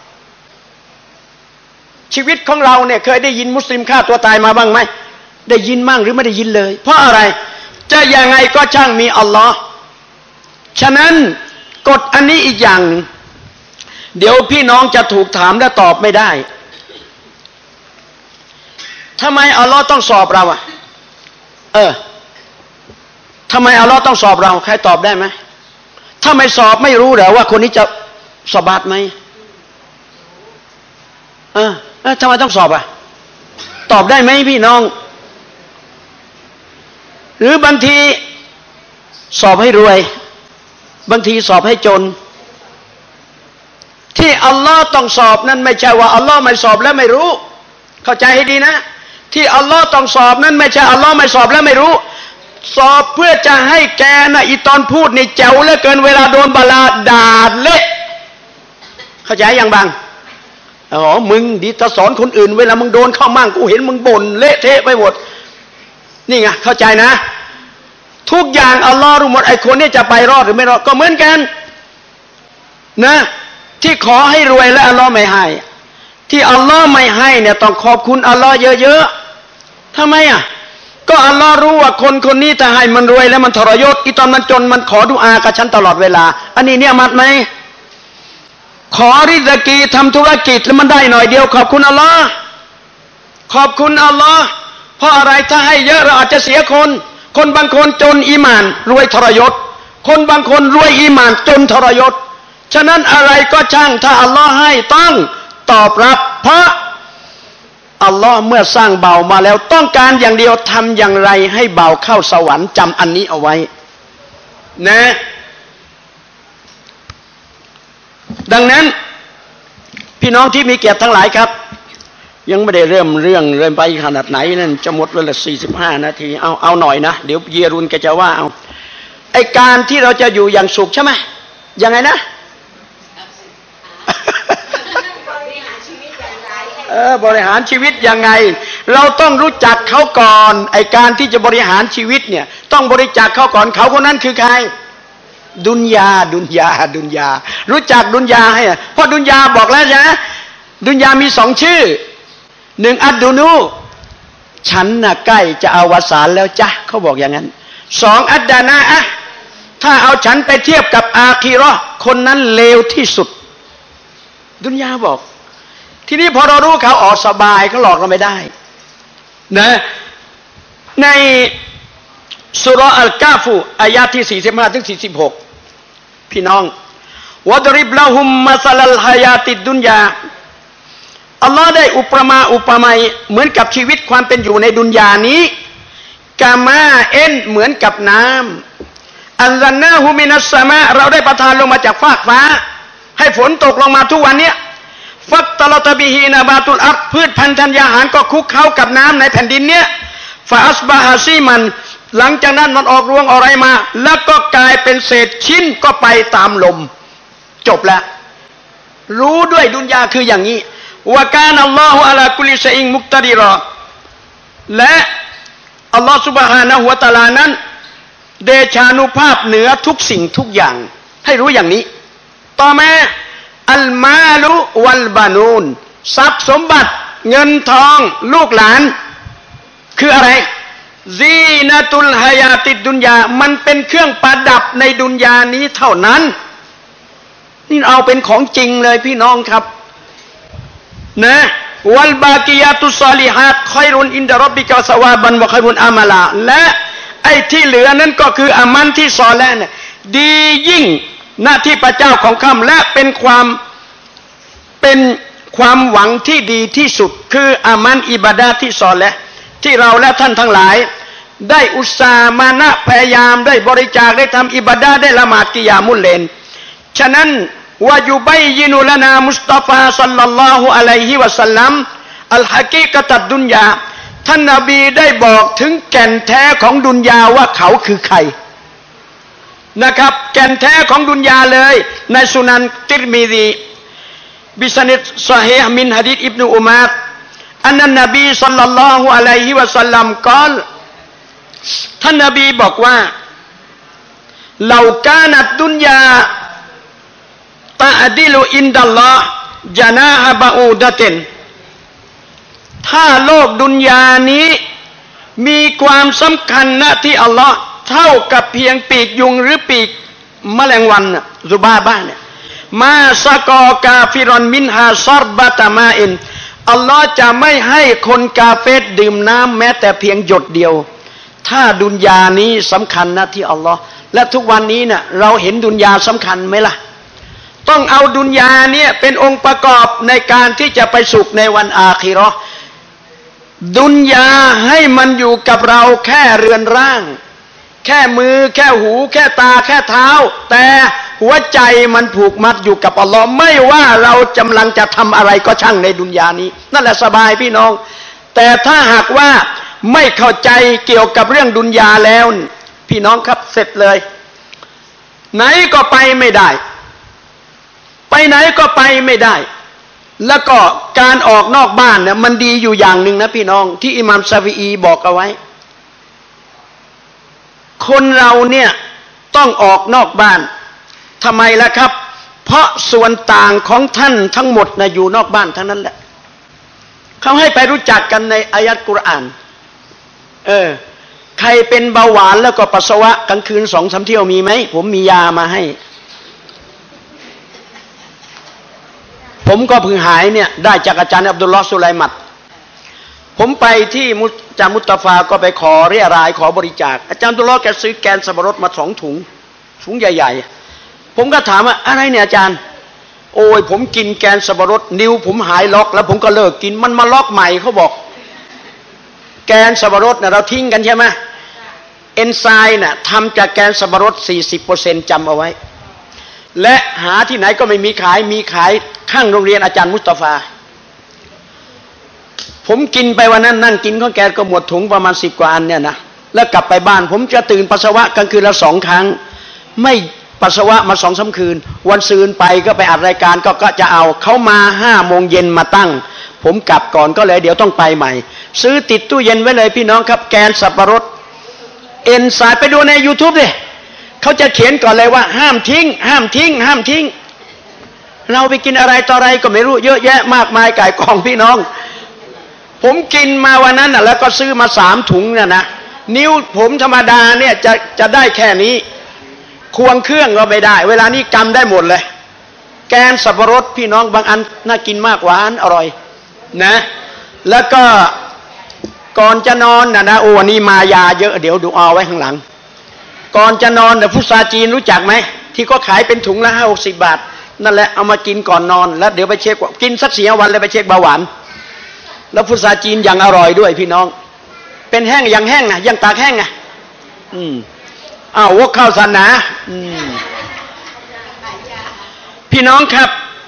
ชีวิตของเราเนี่ยเคยได้ยินมุสลิมฆ่าตัวตายมาบ้างไหมได้ยินมั่งหรือไม่ได้ยินเลยเพราะอะไรจะยังไงก็ช่างมีอัลลอฮ์ฉะนั้นกฎอันนี้อีกอย่างเดี๋ยวพี่น้องจะถูกถามและตอบไม่ได้ทำไมอัลลอฮ์ต้องสอบเราอ่ะทำไมอัลลอฮ์ต้องสอบเราใครตอบได้ไหมถ้าไม่สอบไม่รู้เหรอว่าคนนี้จะสอบาตไหมทำไมต้องสอบอ่ะตอบได้ไหมพี่น้องหรือบางทีสอบให้รวยบางทีสอบให้จนที่อัลลอฮ์ต้องสอบนั้นไม่ใช่ว่าอัลลอฮ์ไม่สอบแล้วไม่รู้เข้าใจให้ดีนะที่อัลลอฮ์ต้องสอบนั้นไม่ใช่อัลลอฮ์ไม่สอบแล้วไม่รู้สอบเพื่อจะให้แกนะอีตอนพูดนี่แจ๋วเหลือเกินเวลาโดนบาลาด่าเละเข้าใจยังบางมึงดีจะสอนคนอื่นเวลามึงโดนเข้ามั่งกูเห็นมึงบ่นเละเทะไปหมดนี่ไงเข้าใจนะทุกอย่างอัลลอฮ์รู้หมดไอ้คนนี้จะไปรอดหรือไม่รอดก็เหมือนกันนะที่ขอให้รวยและอัลลอฮ์ไม่ให้ที่อัลลอฮ์ไม่ให้เนี่ยต้องขอบคุณอัลลอฮ์เยอะๆทำไมอ่ะก็อัลลอฮ์รู้ว่าคนนี้ถ้าให้มันรวยแล้วมันทรยศอีตอนมันจนมันขอดุอากับฉันตลอดเวลาอันนี้เนี่ยมัดไหมขอริซกีทำธุรกิจแล้วมันได้หน่อยเดียวขอบคุณอัลลอฮ์ขอบคุณอัลลอฮ์เพราะอะไรถ้าให้เยอะเราอาจจะเสียคนบางคนจนอีหม่านรวยทรยศคนบางคนรวยอีหม่านจนทรยศฉะนั้นอะไรก็ช่างถ้าอัลลอฮ์ให้ต้องตอบรับเพราะอัลลอฮ์เมื่อสร้างเบามาแล้วต้องการอย่างเดียวทำอย่างไรให้เบาเข้าสวรรค์จำอันนี้เอาไว้นะดังนั้นพี่น้องที่มีเกียรติทั้งหลายครับยังไม่ได้เริ่มไปขนาดไหนนั่นจะหมดเวลา45 นาทีเอาหน่อยนะเดี๋ยวเยรุนแกจะว่าเอาไอการที่เราจะอยู่อย่างสุขใช่ไหมยังไงนะบริหารชีวิตยังไงเราต้องรู้จักเขาก่อนไอการที่จะบริหารชีวิตเนี่ยต้องบริจาคเขาก่อนเขาคนนั้นคือใครดุนยารู้จักดุนยาให้เพราะดุนยาบอกแล้วใช่ไหมดุนยามี2 ชื่อ1อัดดูนูฉันน่ะใกล้จะอวสานแล้วจ้ะเขาบอกอย่างนั้น2อัดดานะถ้าเอาฉันไปเทียบกับอาคีเราะห์คนนั้นเลวที่สุดดุนยาบอกทีนี้พอเรารู้เขาออกสบายเขาหลอกเราไม่ได้นะในสุเราะห์อัลกาฟูอายะที่45ถึง46พี่น้องวะดริบละฮุมมัสลัลฮายาติดดุนยาอัลลอฮ์ได้อุปมาเหมือนกับชีวิตความเป็นอยู่ในดุนยานี้กามาเอ็นเหมือนกับน้ำอัลลันนาฮูมินัสสมาเราได้ประทานลงมาจากฟากฟ้าให้ฝนตกลงมาทุกวันเนี้ยฟัตตลตบิฮีนาบาตุลอัรพืชพันธุ์ธัญญาหารก็คลุกเข้ากับน้ำในแผ่นดินเนี้ยฟาอัสบาฮาซีมันหลังจากนั้นมันออกรวงอะไรมาแล้วก็กลายเป็นเศษชิ้นก็ไปตามลมจบแล้วรู้ด้วยดุนยาคืออย่างนี้วะกานัลลอฮุอะลากุลิชัยอินมุกตะดิรอและอัลลอฮฺซุบฮานะฮูวะตะอาลานั้นเดชานุภาพเหนือทุกสิ่งทุกอย่างให้รู้อย่างนี้ต่อมาอัลมาลุวัลบานูนทรัพย์สมบัติเงินทองลูกหลานคืออะไรซีนะตุลฮายาติดดุนยามันเป็นเครื่องประดับในดุนยานี้เท่านั้นนี่เอาเป็นของจริงเลยพี่น้องครับนะวัลบากิยาตุศอลิฮาตค็อยรุนอินดะร็อบบิกะซะวาบันวะค็อยรุนอามาลาและไอ้ที่เหลือนั้นก็คืออามันที่ซอเลห์เนี่ยดียิ่งหน้าที่พระเจ้าของข้าและเป็นความหวังที่ดีที่สุดคืออามันอิบาดะห์ที่ซอเลห์ที่เราและท่านทั้งหลายได้อุตส่าห์มานะพยายามได้บริจาคได้ทำอิบาดะห์ได้ละหมาดกิยามุลเลนฉะนั้นวะยุบัยยินุลนามุสตอฟาศ็อลลัลลอฮุอะลัยฮิวะซัลลัมอัลฮะกีกะตัดดุนยาท่านนบีได้บอกถึงแก่นแท้ของดุนยาว่าเขาคือใครนะครับแก่นแท้ของดุนยาเลยในสุนันติรมิซีบิสนิดซอฮีฮ์มินหะดีษอิบนุอุมัรอันนั้นนบีศ็อลลัลลอฮุอะลัยฮิวะซัลลัมกล่าวท่านนบีบอกว่าลาวกานัดดุนยาตะอดิลุอินดัลลอฮ์จานาฮะบะอูดะตินถ้าโลกดุนยานี้มีความสำคัญนะที่อัลลอฮ์เท่ากับเพียงปีกยุงหรือปีกแมลงวันซุบาบะเนี่ยมาสะกอกาฟิรอนมินฮาซอรบะตะมาอินอัลลอฮ์จะไม่ให้คนกาเฟรดื่มน้ำแม้แต่เพียงหยดเดียวถ้าดุนยานี้สำคัญนะที่อัลลอฮ์และทุกวันนี้เนี่ยเราเห็นดุนยาสำคัญไหมล่ะต้องเอาดุนยาเนี่ยเป็นองค์ประกอบในการที่จะไปสุขในวันอาคิเราะห์ดุนยาให้มันอยู่กับเราแค่เรือนร่างแค่มือแค่หูแค่ตาแค่เท้าแต่หัวใจมันผูกมัดอยู่กับอัลลอฮ์ไม่ว่าเรากำลังจะทำอะไรก็ช่างในดุนยานี้นั่นแหละสบายพี่น้องแต่ถ้าหากว่าไม่เข้าใจเกี่ยวกับเรื่องดุนยาแล้วพี่น้องครับเสร็จเลยไหนก็ไปไม่ได้ไปไหนก็ไปไม่ได้แล้วก็การออกนอกบ้านเนี่ยมันดีอยู่อย่างหนึ่งนะพี่น้องที่อิหม่ามชาฟิอีบอกเอาไว้คนเราเนี่ยต้องออกนอกบ้านทำไมล่ะครับเพราะส่วนต่างของท่านทั้งหมดนะอยู่นอกบ้านทั้งนั้นแหละเขาให้ไปรู้จักกันในอายัดกุรอานใครเป็นเบาหวานแล้วก็ปัสสาวะกลางคืน2-3 เที่ยวมีไหมผมมียามาให้ผมก็เพิ่งหายเนี่ยได้จากอาจารย์อับดุลลอฮ์สุไลมัดผมไปที่จามุตตะฟาก็ไปขอเรียรายขอบริจาคอาจารย์อับดุลลอฮ์แกซื้อแกนสับปะรดมา2 ถุงใหญ่ๆผมก็ถามว่าอะไรเนี่ยอาจารย์โอ้ยผมกินแกนสับปะรดนิ้วผมหายล็อกแล้วผมก็เลิกกินมันมาล็อกใหม่เขาบอกแกนสับปะรดเนี่ยเราทิ้งกันใช่ไหมเอนไซม์น่ะทำจากแกนสับปะรด 40% จำเอาไว้และหาที่ไหนก็ไม่มีขายมีขายข้างโรงเรียนอาจารย์มุสตาฟาผมกินไปวันนั้นนั่งกินข้าวแกงก็หมดถุงประมาณ10 กว่าอันเนี่ยนะแล้วกลับไปบ้านผมจะตื่นปัสสาวะกลางคืนละ2 ครั้งไม่ปัสสาวะมา2-3 คืนวันซืนไปก็ไปอัดรายการก็จะเอาเขามา5 โมงเย็นมาตั้งผมกลับก่อนก็เลยเดี๋ยวต้องไปใหม่ซื้อติดตู้เย็นไว้เลยพี่น้องครับแกนสับปะรดเอนไซม์ไปดูใน YouTube ดิเขาจะเขียนก่อนเลยว่าห้ามทิ้งห้ามทิ้งห้ามทิ้งเราไปกินอะไรต่ออะไรก็ไม่รู้เยอะแยะมากมายไก่กองพี่น้องผมกินมาวันนั้นแล้วก็ซื้อมา3 ถุงเนี่ยนะนิ้วผมธรรมดาเนี่ยจะได้แค่นี้ควงเครื่องก็ไม่ได้เวลานี้กำได้หมดเลยแกนสับปะรดพี่น้องบางอันน่ากินมากหวานอร่อยนะแล้วก็ก่อนจะนอนนะโอ้นี่มายาเยอะเดี๋ยวดูเอาไว้ข้างหลังก่อนจะนอนพุทราจีนรู้จักไหมที่ก็ขายเป็นถุงละ50-60 บาทนั่นแหละเอามากินก่อนนอนแล้วเดี๋ยวไปเช็คว่ากินสัก4 วันเลยไปเช็คเบาหวานแล้วพุทราจีนอย่างอร่อยด้วยพี่น้องเป็นแห้งอย่างแห้งนะอย่างตากแห้งนะวกข้าวสารนะพี่น้องครับ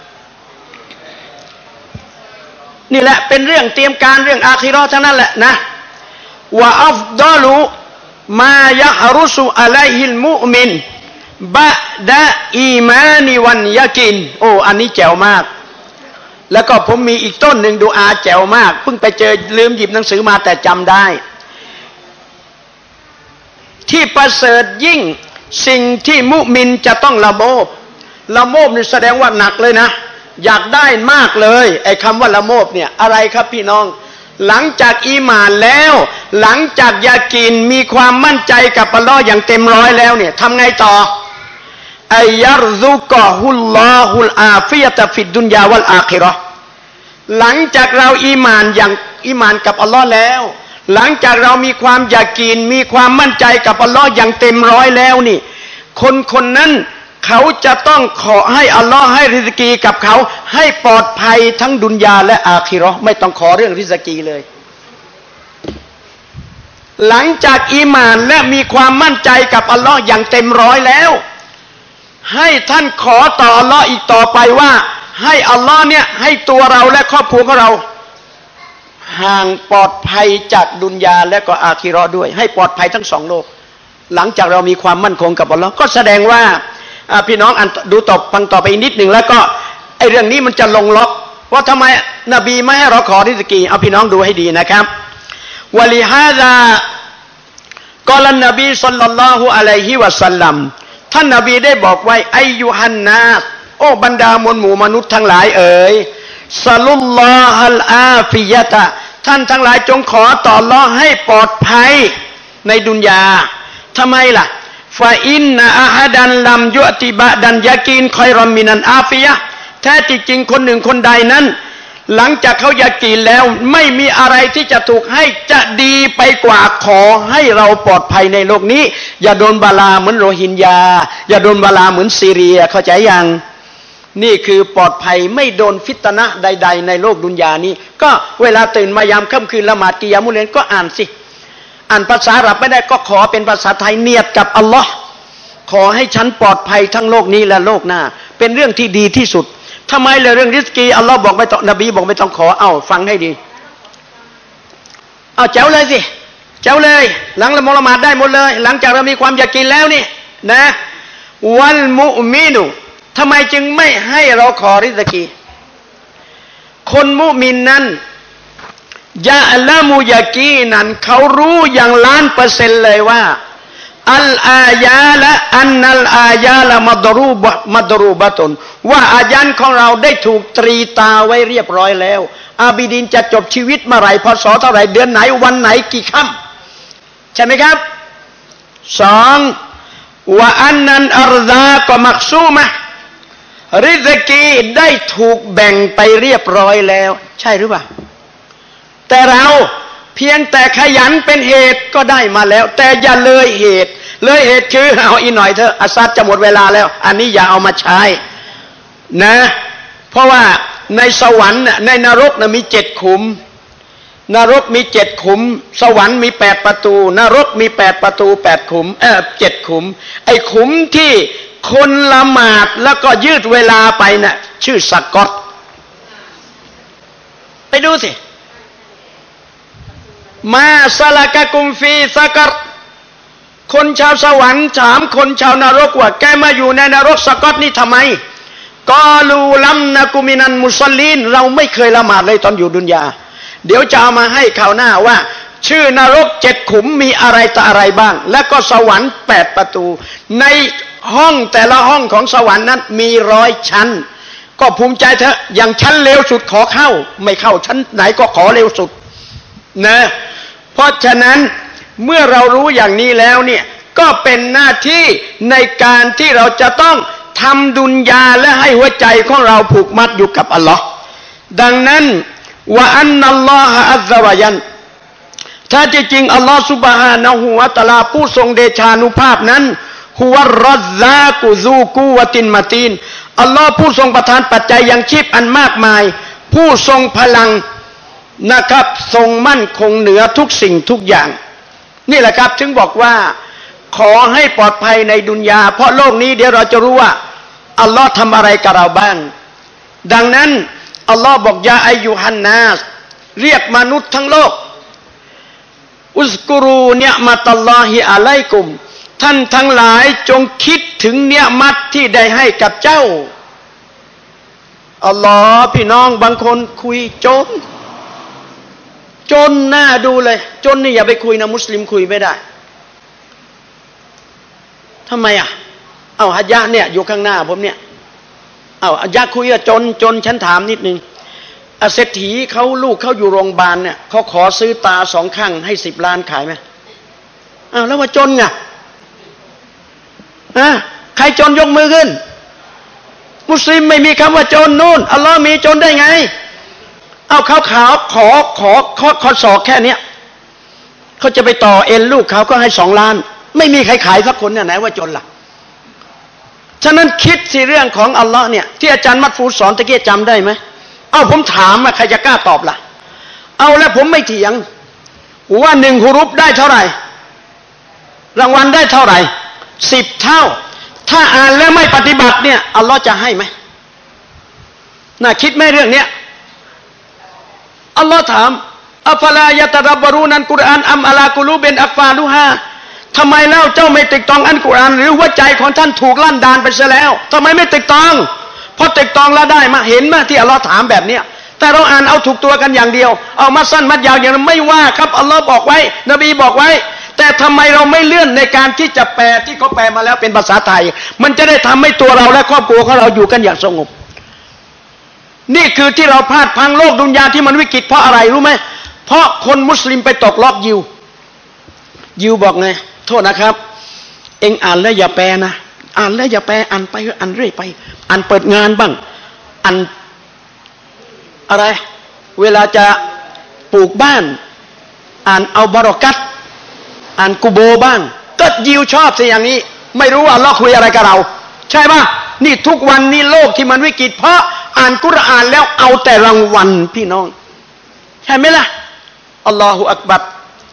นี่แหละเป็นเรื่องเตรียมการเรื่องอาคิเราะห์ทั้งนั้นแหละนะว่าอัฟฎอลุมายะฮรุสุอะลัยฮิลมุอ์มินบะดะอีมานิวันยะกินโอ้อันนี้แจ๋วมากแล้วก็ผมมีอีกต้นหนึ่งดูอาแจ๋วมากเพิ่งไปเจอลืมหยิบหนังสือมาแต่จำได้ที่ประเสริฐยิ่งสิ่งที่มุมินจะต้องละโมบนี่แสดงว่าหนักเลยนะอยากได้มากเลยไอ้คำว่าละโมบเนี่ยอะไรครับพี่น้องหลังจากอีหม่านแล้วหลังจากยากีนมีความมั่นใจกับอัลลอฮ์อย่างเต็มร้อยแล้วเนี่ยทำไงต่ออัยยัรซุกะฮุลลอฮุลอาฟิยะตะฟิดดุนยาวัลอาคิเราะห์หลังจากเราอีหม่านอย่างอีหม่านกับอัลลอฮ์แล้วหลังจากเรามีความยากีนมีความมั่นใจกับอัลลอฮ์อย่างเต็มร้อยแล้วนี่คนนั้นเขาจะต้องขอให้อัลลอฮ์ให้ริซกีกับเขาให้ปลอดภัยทั้งดุนยาและอาคิเราะห์ไม่ต้องขอเรื่องริซกีเลยหลังจากอีหม่านและมีความมั่นใจกับอัลลอฮ์อย่างเต็มร้อยแล้วให้ท่านขอต่ออัลลอฮ์อีกต่อไปว่าให้อัลลอฮ์เนี่ยให้ตัวเราและครอบครัวของเราห่างปลอดภัยจากดุนยาและก็อาคิเราะห์ด้วยให้ปลอดภัยทั้ง2 โลกหลังจากเรามีความมั่นคงกับอัลลอฮ์ก็แสดงว่าพี่น้องดูฟังต่อไปนิดหนึ่งแล้วก็ไอ้เรื่องนี้มันจะลงล็อกว่าทำไมนบีไม่ให้เราขอริซกีเอาพี่น้องดูให้ดีนะครับวะลิฮาซากอลันนบีศ็อลลัลลอฮุอะลัยฮิวะซัลลัมท่านนบีได้บอกไว้อัยยูฮันนาสโอ้บรรดามวลหมู่มนุษย์ทั้งหลายเอ๋ยซะลุลลอฮัลอาฟิยะตะท่านทั้งหลายจงขอต่ออัลเลาะห์ให้ปลอดภัยในดุนยาทำไมล่ะฟาอินนะอะฮัดันลัมยุติบะดันยากีนคอยรอมมินันอาฟิยะแท้จริงคนหนึ่งคนใดนั้นหลังจากเขายากีนแล้วไม่มีอะไรที่จะถูกให้จะดีไปกว่าขอให้เราปลอดภัยในโลกนี้อย่าโดนบาลาเหมือนโรฮิงญาอย่าโดนบาลาเหมือนซีเรียเข้าใจยังนี่คือปลอดภัยไม่โดนฟิตนะห์ใดๆในโลกดุนยานี้ก็เวลาตื่นมายามค่ำคืนละหมาดกิยามุลเลลก็อ่านสิอ่านภาษาอาหรับไม่ได้ก็ขอเป็นภาษาไทยเนียดกับอัลลอฮ์ขอให้ฉันปลอดภัยทั้งโลกนี้และโลกหน้าเป็นเรื่องที่ดีที่สุดทำไมเลยเรื่องริสกีอัลลอฮ์บอกไม่ต้องนบีบอกไม่ต้องขอฟังให้ดีแจ๋วเลยสิแจ๋วเลยหลังละหมาดได้หมดเลยหลังจากเรามีความอยากกินแล้วนี่นะวัลมุมินุทำไมจึงไม่ให้เราขอริสกีคนมุมินนั้นยะละมุยากีนันเขารู้อย่าง1,000,000%เลยว่าอัลอายาละอันนัลอายาละมัดรูบะตุนว่าอายันของเราได้ถูกตรีตาไว้เรียบร้อยแล้วอาบิดินจะจบชีวิตเมื่อไหร่พศเท่าไหร่เดือนไหนวันไหนกี่ค่ำใช่ไหมครับ2ว่าอันนันอัรซาก็มักซูมะริซกีได้ถูกแบ่งไปเรียบร้อยแล้วใช่หรือเปล่าแต่เราเพียงแต่ขยันเป็นเหตุก็ได้มาแล้วแต่อย่าเลยเหตุคือเอาอีกหน่อยเถอะอาซัดจะหมดเวลาแล้วอันนี้อย่าเอามาใช้นะเพราะว่าในสวรรค์ในนรกมี7 ขุมนรกมี7 ขุมสวรรค์มี8 ประตูนรกมี8 ประตู8 ขุม7 ขุมไอ้ขุมที่คนละหมาดแล้วก็ยืดเวลาไปน่ะชื่อสกอตไปดูสิมาสลากะกุมฟีสกอตคนชาวสวรรค์ถามคนชาวนรกว่าแกมาอยู่ในนรกสกอตนี่ทำไมกอลูลัมนะกุมินันมุสลินเราไม่เคยละหมาดเลยตอนอยู่ดุนยาเดี๋ยวจะเอามาให้ข่าวหน้าว่าชื่อนรก7 ขุมมีอะไรต่ออะไรบ้างและก็สวรรค์8 ประตูในห้องแต่ละห้องของสวรรค์นั้นมี100 ชั้นก็ภูมิใจเถอะอย่างชั้นเลวสุดขอเข้าไม่เข้าชั้นไหนก็ขอเลวสุดนะเพราะฉะนั้นเมื่อเรารู้อย่างนี้แล้วเนี่ยก็เป็นหน้าที่ในการที่เราจะต้องทำดุนยาและให้หัวใจของเราผูกมัดอยู่กับอัลลอฮ์ดังนั้นวะอันนัลลอฮะอัซซะวะญัลถ้าจริงอัลลอฮ์ซุบฮานะฮูวะตะอาลาผู้ทรงเดชานุภาพนั้นฮุวัรรัซซากุซูกุวะตินมะตีนอัลลอฮ์ผู้ทรงประทานปัจจัยยังชีพอันมากมายผู้ทรงพลังนะครับทรงมั่นคงเหนือทุกสิ่งทุกอย่างนี่แหละครับถึงบอกว่าขอให้ปลอดภัยในดุนยาเพราะโลกนี้เดี๋ยวเราจะรู้ว่าอัลลอฮ์ทำอะไรกับเราบ้างดังนั้นอัลลอฮ์บอกยาอายุฮันนาสเรียกมนุษย์ทั้งโลกอุสกุรูเนียมัตัลลอฮิอะลัยกุมท่านทั้งหลายจงคิดถึงเนียมัตที่ได้ให้กับเจ้าอัลลอฮ์พี่น้องบางคนคุยจนหน้าดูเลยจนนี่อย่าไปคุยนะมุสลิมคุยไม่ได้ทำไมเอาฮัจญะเนี่ยอยู่ข้างหน้าผมเนี่ยเอาฮัจญะคุยจนฉันถามนิดนึงเศรษฐีเขาลูกเขาอยู่โรงพยาบาลเนี่ยเขาขอซื้อตา2 ข้างให้10 ล้านขายไหมแล้วว่าจนไงใครจนยกมือขึ้นมุสลิมไม่มีคำว่าจนนู่นอัลลอฮ์มีจนได้ไงเอาเขาขอสอกแค่เนี้ยเขาจะไปต่อเอ็นลูกเขาก็ให้2 ล้านไม่มีใครขายสักคนเนี่ยไหนว่าจนล่ะฉะนั้นคิดสิเรื่องของอัลลอฮ์เนี่ยที่อาจารย์มัดฟูสอนตะเกียจำได้ไหมผมถามใครจะกล้าตอบล่ะเอาแล้วผมไม่เถียงว่า1 ฮุรุฟได้เท่าไหร่รางวัลได้เท่าไหร่10 เท่าถ้าอ่านแล้วไม่ปฏิบัติเนี่ยอัลลอฮ์จะให้ไหมน่าคิดไหมเรื่องเนี้ยอัลลอฮ์ถามอัฟลายะตะดับบะรูนัลกุรอานอัมอะลากุลูบินอักฟาลุฮาทำไมเล่าเจ้าไม่ติดตองอัลกุรอานหรือหัวใจของท่านถูกลั่นดานไปซะแล้วทำไมไม่ติดตองพอติดตองแล้วได้มาเห็นไหมที่อัลลอฮ์ถามแบบเนี้ยแต่เราอ่านเอาถูกตัวกันอย่างเดียวเอามาสั้นมัดยาวอย่างนั้นไม่ว่าครับอัลลอฮ์บอกไว้นบีบอกไว้แต่ทำไมเราไม่เลื่อนในการที่จะแปลที่เขาแปลมาแล้วเป็นภาษาไทยมันจะได้ทำให้ตัวเราและครอบครัวของเราอยู่กันอย่างสงบนี่คือที่เราพลาดพังโลกดุนยาที่มันวิกฤตเพราะอะไรรู้ไหมเพราะคนมุสลิมไปตกล็อกยิวบอกไงโทษนะครับเอ็งอ่านแล้วอย่าแปลนะอ่านแล้วอย่าแปลอ่านไปอ่านเรื่อยไปอ่านเปิดงานบ้างอ่านอะไรเวลาจะปลูกบ้านอ่านเอาบารอกัตอ่านกุโบบ้างก็ยิวชอบสิอย่างนี้ไม่รู้ว่าอัลเลาะห์คุยอะไรกับเราใช่ป่ะนี่ทุกวันนี้โลกที่มันวิกฤตเพราะอ่านกุรอานแล้วเอาแต่รางวัลพี่น้องใช่ไหมล่ะอัลลอฮฺอักบัร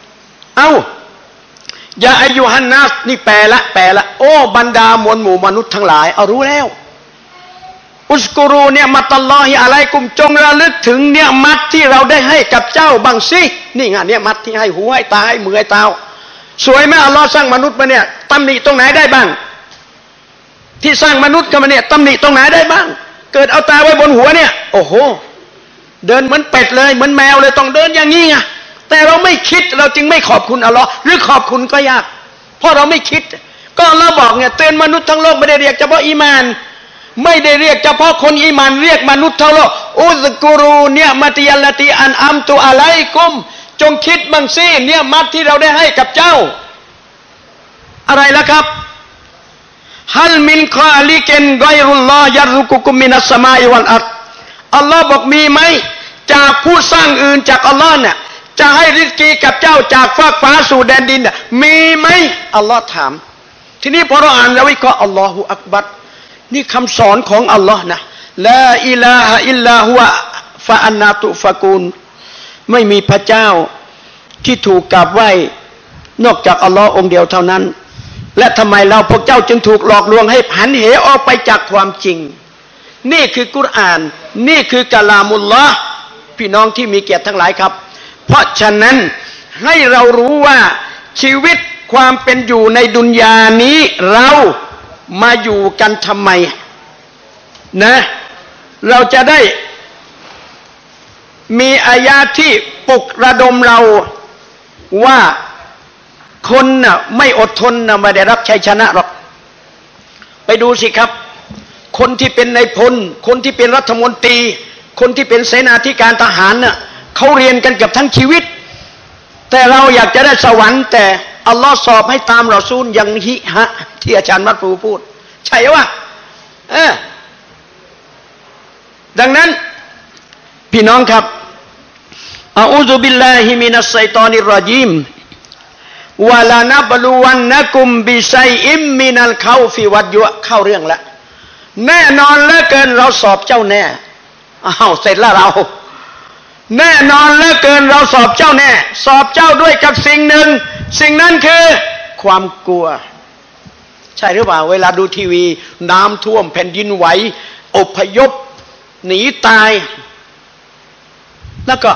ยาอายุฮันนัสนี่แปลละโอ้บรรดามวลหมู่มนุษย์ทั้งหลายเอารู้แล้วอุสกุรูเนี่ยมัตัลลอฮิอะลัยกุมจงระลึกถึงเนี่ยมัดที่เราได้ให้กับเจ้าบางสินี่ไงเนี่ยมัดที่ให้หูให้ตาให้มือให้เท้าสวยไหมอัลลอฮ์สร้างมนุษย์มาเนี่ยตำหนิตรงไหนได้บ้างที่สร้างมนุษย์กันมาเนี่ยตำหนิตรงไหนได้บ้างเกิดเอาตาไว้บนหัวเนี่ยโอ้โหเดินเหมือนเป็ดเลยเหมือนแมวเลยต้องเดินอย่างนี้ไงแต่เราไม่คิดเราจึงไม่ขอบคุณอัลลอฮ์หรือขอบคุณก็ยากเพราะเราไม่คิดก็เราบอกเนี่ยเตือนมนุษย์ทั้งโลกไม่ได้เรียกเฉพาะอีมานไม่ได้เรียกเฉพาะคนอีมานเรียกมนุษย์ทั้งโลกอุซกุรูเนี่ยมัติยัลลตีอันอัมตุอะลัยกุมจงคิดบ้างสิเนี่ยมัดที่เราได้ให้กับเจ้าอะไรล่ะครับฮัลมินคาลิกินกอยรุลลอฮยัรุกุกุมินัสสมาอิวัลอัรฎ์อัลลอฮ์บอกมีไหมจากผู้สร้างอื่นจากอัลลอฮ์เนี่ยจะให้ริสกีกับเจ้าจากฟากฟ้าสู่แดนดินเนี่ยมีไหมอัลลอฮ์ถามทีนี้พอเราอ่านแล้ววิเคราะห์อัลลอฮฺอักบัรนี่คำสอนของอัลลอฮ์นะลาอิลาฮะอิลลาฮุวะฟะอันนาตุฟะกูนไม่มีพระเจ้าที่ถูกกราบไหว้นอกจากอัลลอฮ์องเดียวเท่านั้นและทำไมเราพวกเจ้าจึงถูกหลอกลวงให้หันเหออกไปจากความจริงนี่คือกุรอานนี่คือกะลามุลลอฮ์พี่น้องที่มีเกียรติทั้งหลายครับเพราะฉะนั้นให้เรารู้ว่าชีวิตความเป็นอยู่ในดุนยานี้เรามาอยู่กันทำไมนะเราจะได้มีอายะที่ปลุกระดมเราว่าคนน่ะไม่อดทนน่ะไม่ได้รับชัยชนะหรอกไปดูสิครับคนที่เป็นนายพลคนที่เป็นรัฐมนตรีคนที่เป็นเสนาธิการทหารน่ะเขาเรียนกันเกือบทั้งชีวิตแต่เราอยากจะได้สวรรค์แต่อัลลอฮ์สอบให้ตามรอซูลอย่างฮิฮะที่อาจารย์มัดฟูพูดใช่วะดังนั้นพี่น้องครับอะอูซุบิลลาฮิมินัสชัยฏอนิรเราะญีมวะลานับลุวันนะกุมบิชัยอิมมินัลคอฟิวัดยุเข้าเรื่องละแน่นอนเหลือเกินเราสอบเจ้าแน่เสร็จแล้วเราแน่นอนเหลือเกินเราสอบเจ้าแน่สอบเจ้าด้วยกับสิ่งหนึ่งสิ่งนั้นคือความกลัวใช่หรือเปล่าเวลาดูทีวีน้ำท่วมแผ่นดินไหวอพยพหนีตายแล้วก็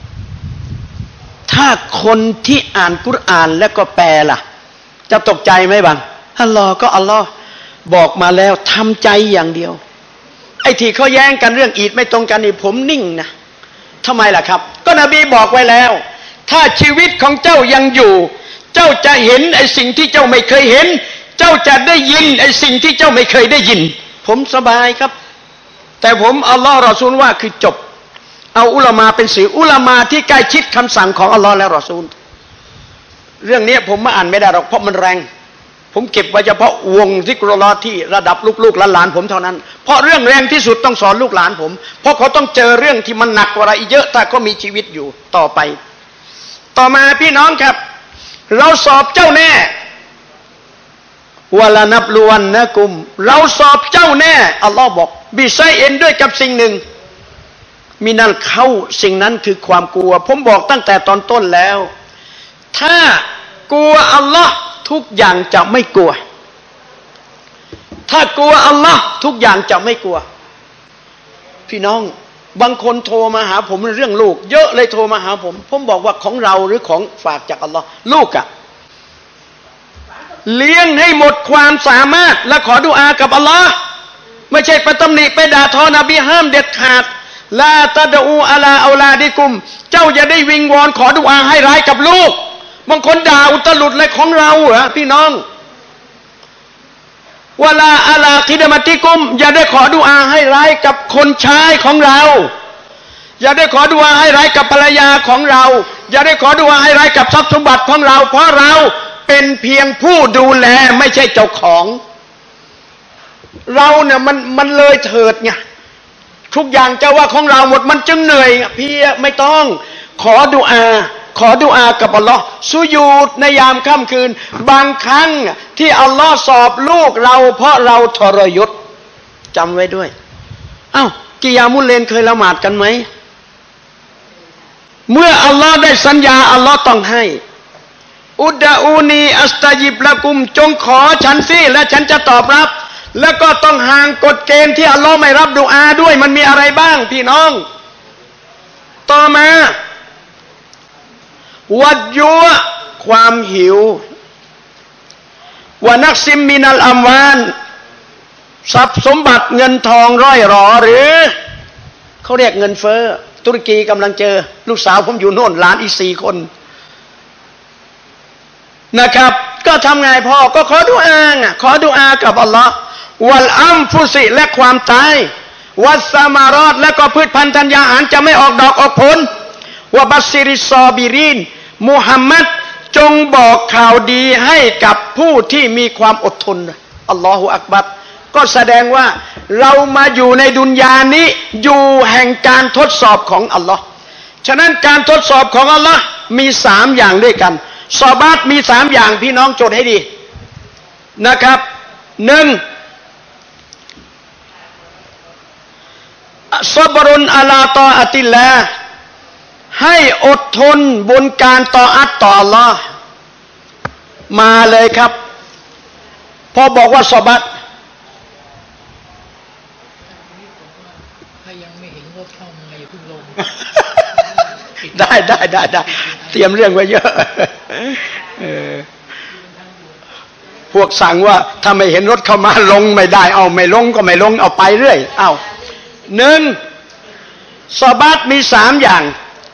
ถ้าคนที่อ่านกุรอานแล้วก็แปลล่ะจะตกใจไหมบ้างอัลลอฮ์ก็อัลลอฮ์บอกมาแล้วทำใจอย่างเดียวไอ้ที่เขาแย้งกันเรื่องอีดไม่ตรงกันนี่ผมนิ่งนะทำไมล่ะครับก็นบีบอกไว้แล้วถ้าชีวิตของเจ้ายังอยู่เจ้าจะเห็นไอ้สิ่งที่เจ้าไม่เคยเห็นเจ้าจะได้ยินไอ้สิ่งที่เจ้าไม่เคยได้ยินผมสบายครับแต่ผมอัลลอฮ์รอซูลว่าคือจบเอาอุลามาเป็นสื่ออุลามาที่ใกล้ชิดคำสั่งของอัลลอฮ์และรอซูลเรื่องนี้ผมไม่อ่านไม่ได้หรอกเพราะมันแรงผมเก็บไว้เฉพาะวงซิกรุลลอฮ์ที่ระดับลูกๆหลานๆผมเท่านั้นเพราะเรื่องแรงที่สุดต้องสอนลูกหลานผมเพราะเขาต้องเจอเรื่องที่มันหนักกว่าอะไรเยอะถ้าเขามีชีวิตอยู่ต่อไปต่อมาพี่น้องครับเราสอบเจ้าแน่วะลานับลุวันนะกุมเราสอบเจ้าแน่อัลลอฮ์บอกบิชัยเอ็นด้วยกับสิ่งหนึ่งมินัลเขาสิ่งนั้นคือความกลัวผมบอกตั้งแต่ตอนต้นแล้วถ้ากลัวอัลลอฮ์ทุกอย่างจะไม่กลัวถ้ากลัวอัลลอฮ์ทุกอย่างจะไม่กลัวพี่น้องบางคนโทรมาหาผมเรื่องลูกเยอะเลยโทรมาหาผมบอกว่าของเราหรือของฝากจากอัลลอฮ์ลูกอะเลี้ยงให้หมดความสามารถและขอดุอากับอัลลอฮ์ไม่ใช่ไปตำหนิไปด่าทอนบีห้ามเด็ดขาดลาตะดูอะลาเอาลาดิกุมเจ้าอย่าได้วิงวอนขอดุอาให้ร้ายกับลูกบางคนด่าอุตลุดเลยของเราเหรอพี่น้องวะลาอะลาคิดามติกุมอย่าได้ขอดุอาให้ร้ายกับคนใช้ของเราอย่าได้ขอดุอาให้ร้ายกับภรรยาของเราอย่าได้ขอดุอาให้ร้ายกับทรัพย์สมบัติของเราเพราะเราเป็นเพียงผู้ดูแลไม่ใช่เจ้าของเราเนี่ยมันเลยเถิดไงทุกอย่างจะว่าของเราหมดมันจึงเหนื่อยเพียไม่ต้องขอดุอากับอัลลอฮ์สุญูดในยามค่ำคืนบางครั้งที่อัลลอฮ์สอบลูกเราเพราะเราทรยศจำไว้ด้วยกิยามุลเลนเคยละหมาดกันไหมเมื่ออัลลอฮ์ได้สัญญาอัลลอฮ์ต้องให้อุดะอูนีอัสตายิบละกุมจงขอฉันสิและฉันจะตอบรับแล้วก็ต้องห่างกฎเกณฑ์ที่อัลลอฮ์ไม่รับดุอาด้วยมันมีอะไรบ้างพี่น้องต่อมาวัดยัวความหิววะนักซิมมินัลอัมวานทรัพย์สมบัติเงินทองร่อยหรอหรือเขาเรียกเงินเฟ้อตุรกีกำลังเจอลูกสาวผมอยู่โน่นหลานอีก4 คนนะครับก็ทำไงพ่อก็ขอดุอากับอัลลอฮ์วัลอัมฟุซิและความตายวัสมารอดและก็พืชพันธุ์ธัญญาหารจะไม่ออกดอกออกผลวะบัสซิริซอบิรินมุฮัมมัดจงบอกข่าวดีให้กับผู้ที่มีความอดทนอัลลอฮฺอักบัรก็แสดงว่าเรามาอยู่ในดุนยานี้อยู่แห่งการทดสอบของอัลลอฮ์ฉะนั้นการทดสอบของอัลลอฮ์มี3อย่างด้วยกันซอบาตมี3อย่างพี่น้องจดให้ดีนะครับ1ซอบรุนอะลาตออะติลลาห์ให้อดทนบนการตออัตต่ออัลลอฮ์มาเลยครับพอบอกว่าซอบาตยังไม่เห็นรถเข้ามาอย่าเพิ่งลงได้เตรียมเรื่องไว้เยอะพวกสั่งว่าถ้าไม่เห็นรถเข้ามาลงไม่ได้เอาไม่ลงก็ไม่ลงเอาไปเรื่อยเอา1ซอบาตมี3อย่าง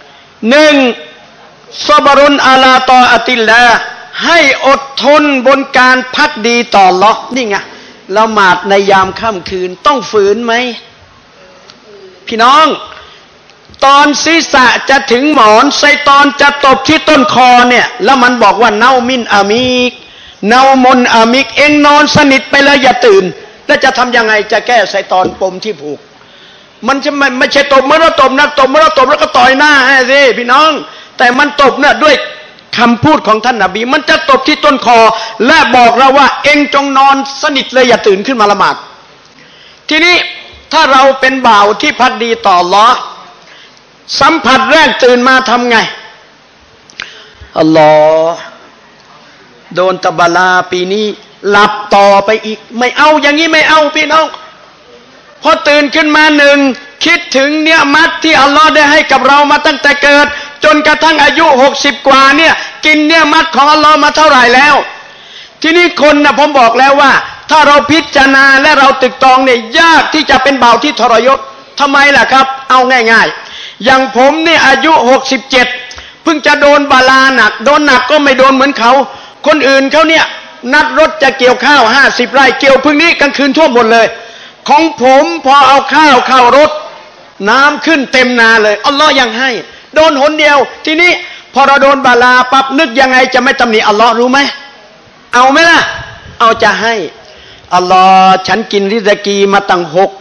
1ซอบรุนอะลาตออะติลลาห์ให้อดทนบนการภักดีต่ออัลเลาะห์นี่ไงละหมาดในยามค่ำคืนต้องฝืนไหมพี่น้องตอนศีรษะจะถึงหมอนไซตอนจะตบที่ต้นคอเนี่ยแล้วมันบอกว่าเนามินอามิกเนามนอามิกเองนอนสนิทไปเลยอย่าตื่นแล้วจะทำยังไงจะแก้ไซตอนปมที่ผูกมันจะไม่ใช่ตบเมื่อเราตบนะตบเมื่อเราตบแล้วก็ต่อยหน้าให้สิพี่น้องแต่มันตบเนี่ยด้วยคำพูดของท่านนบีมันจะตบที่ต้นคอและบอกเราว่าเองจงนอนสนิทเลยอย่าตื่นขึ้นมาละหมาดทีนี้ถ้าเราเป็นบ่าวที่ภักดีต่ออัลเลาะห์สัมผัสแรกตื่นมาทำไงอัลลอฮ์โดนตะบะลาปีนี้หลับต่อไปอีกไม่เอาอย่างนี้ไม่เอาพี่น้องพอตื่นขึ้นมาคิดถึงเนียมัตที่อัลลอฮ์ได้ให้กับเรามาตั้งแต่เกิดจนกระทั่งอายุ60กว่าเนี่ยกินเนียมัตของอัลลอฮ์มาเท่าไหร่แล้วทีนี้คนนะผมบอกแล้วว่าถ้าเราพิจารณาและเราตึกตองเนี่ยยากที่จะเป็นบ่าวที่ทรยศทำไมล่ะครับเอาง่ายๆอย่างผมเนี่ยอายุ67เพิ่งจะโดนบาลาหนักโดนหนักก็ไม่โดนเหมือนเขาคนอื่นเขาเนี่ยนัดรถจะเกี่ยวข้าว50ไร่เกี่ยวพึ่งนี้กลางคืนท่วมหมดเลยของผมพอเอาข้าวเข้ารถน้ำขึ้นเต็มนาเลยอัลลอฮ์ยังให้โดนหนเดียวทีนี้พอเราโดนบาลาปั๊บนึกยังไงจะไม่ตำหนิอัลลอฮ์รู้ไหมเอาไหมล่ะเอาจะให้อัลลอฮ์ฉันกินริซกีมาตั้ง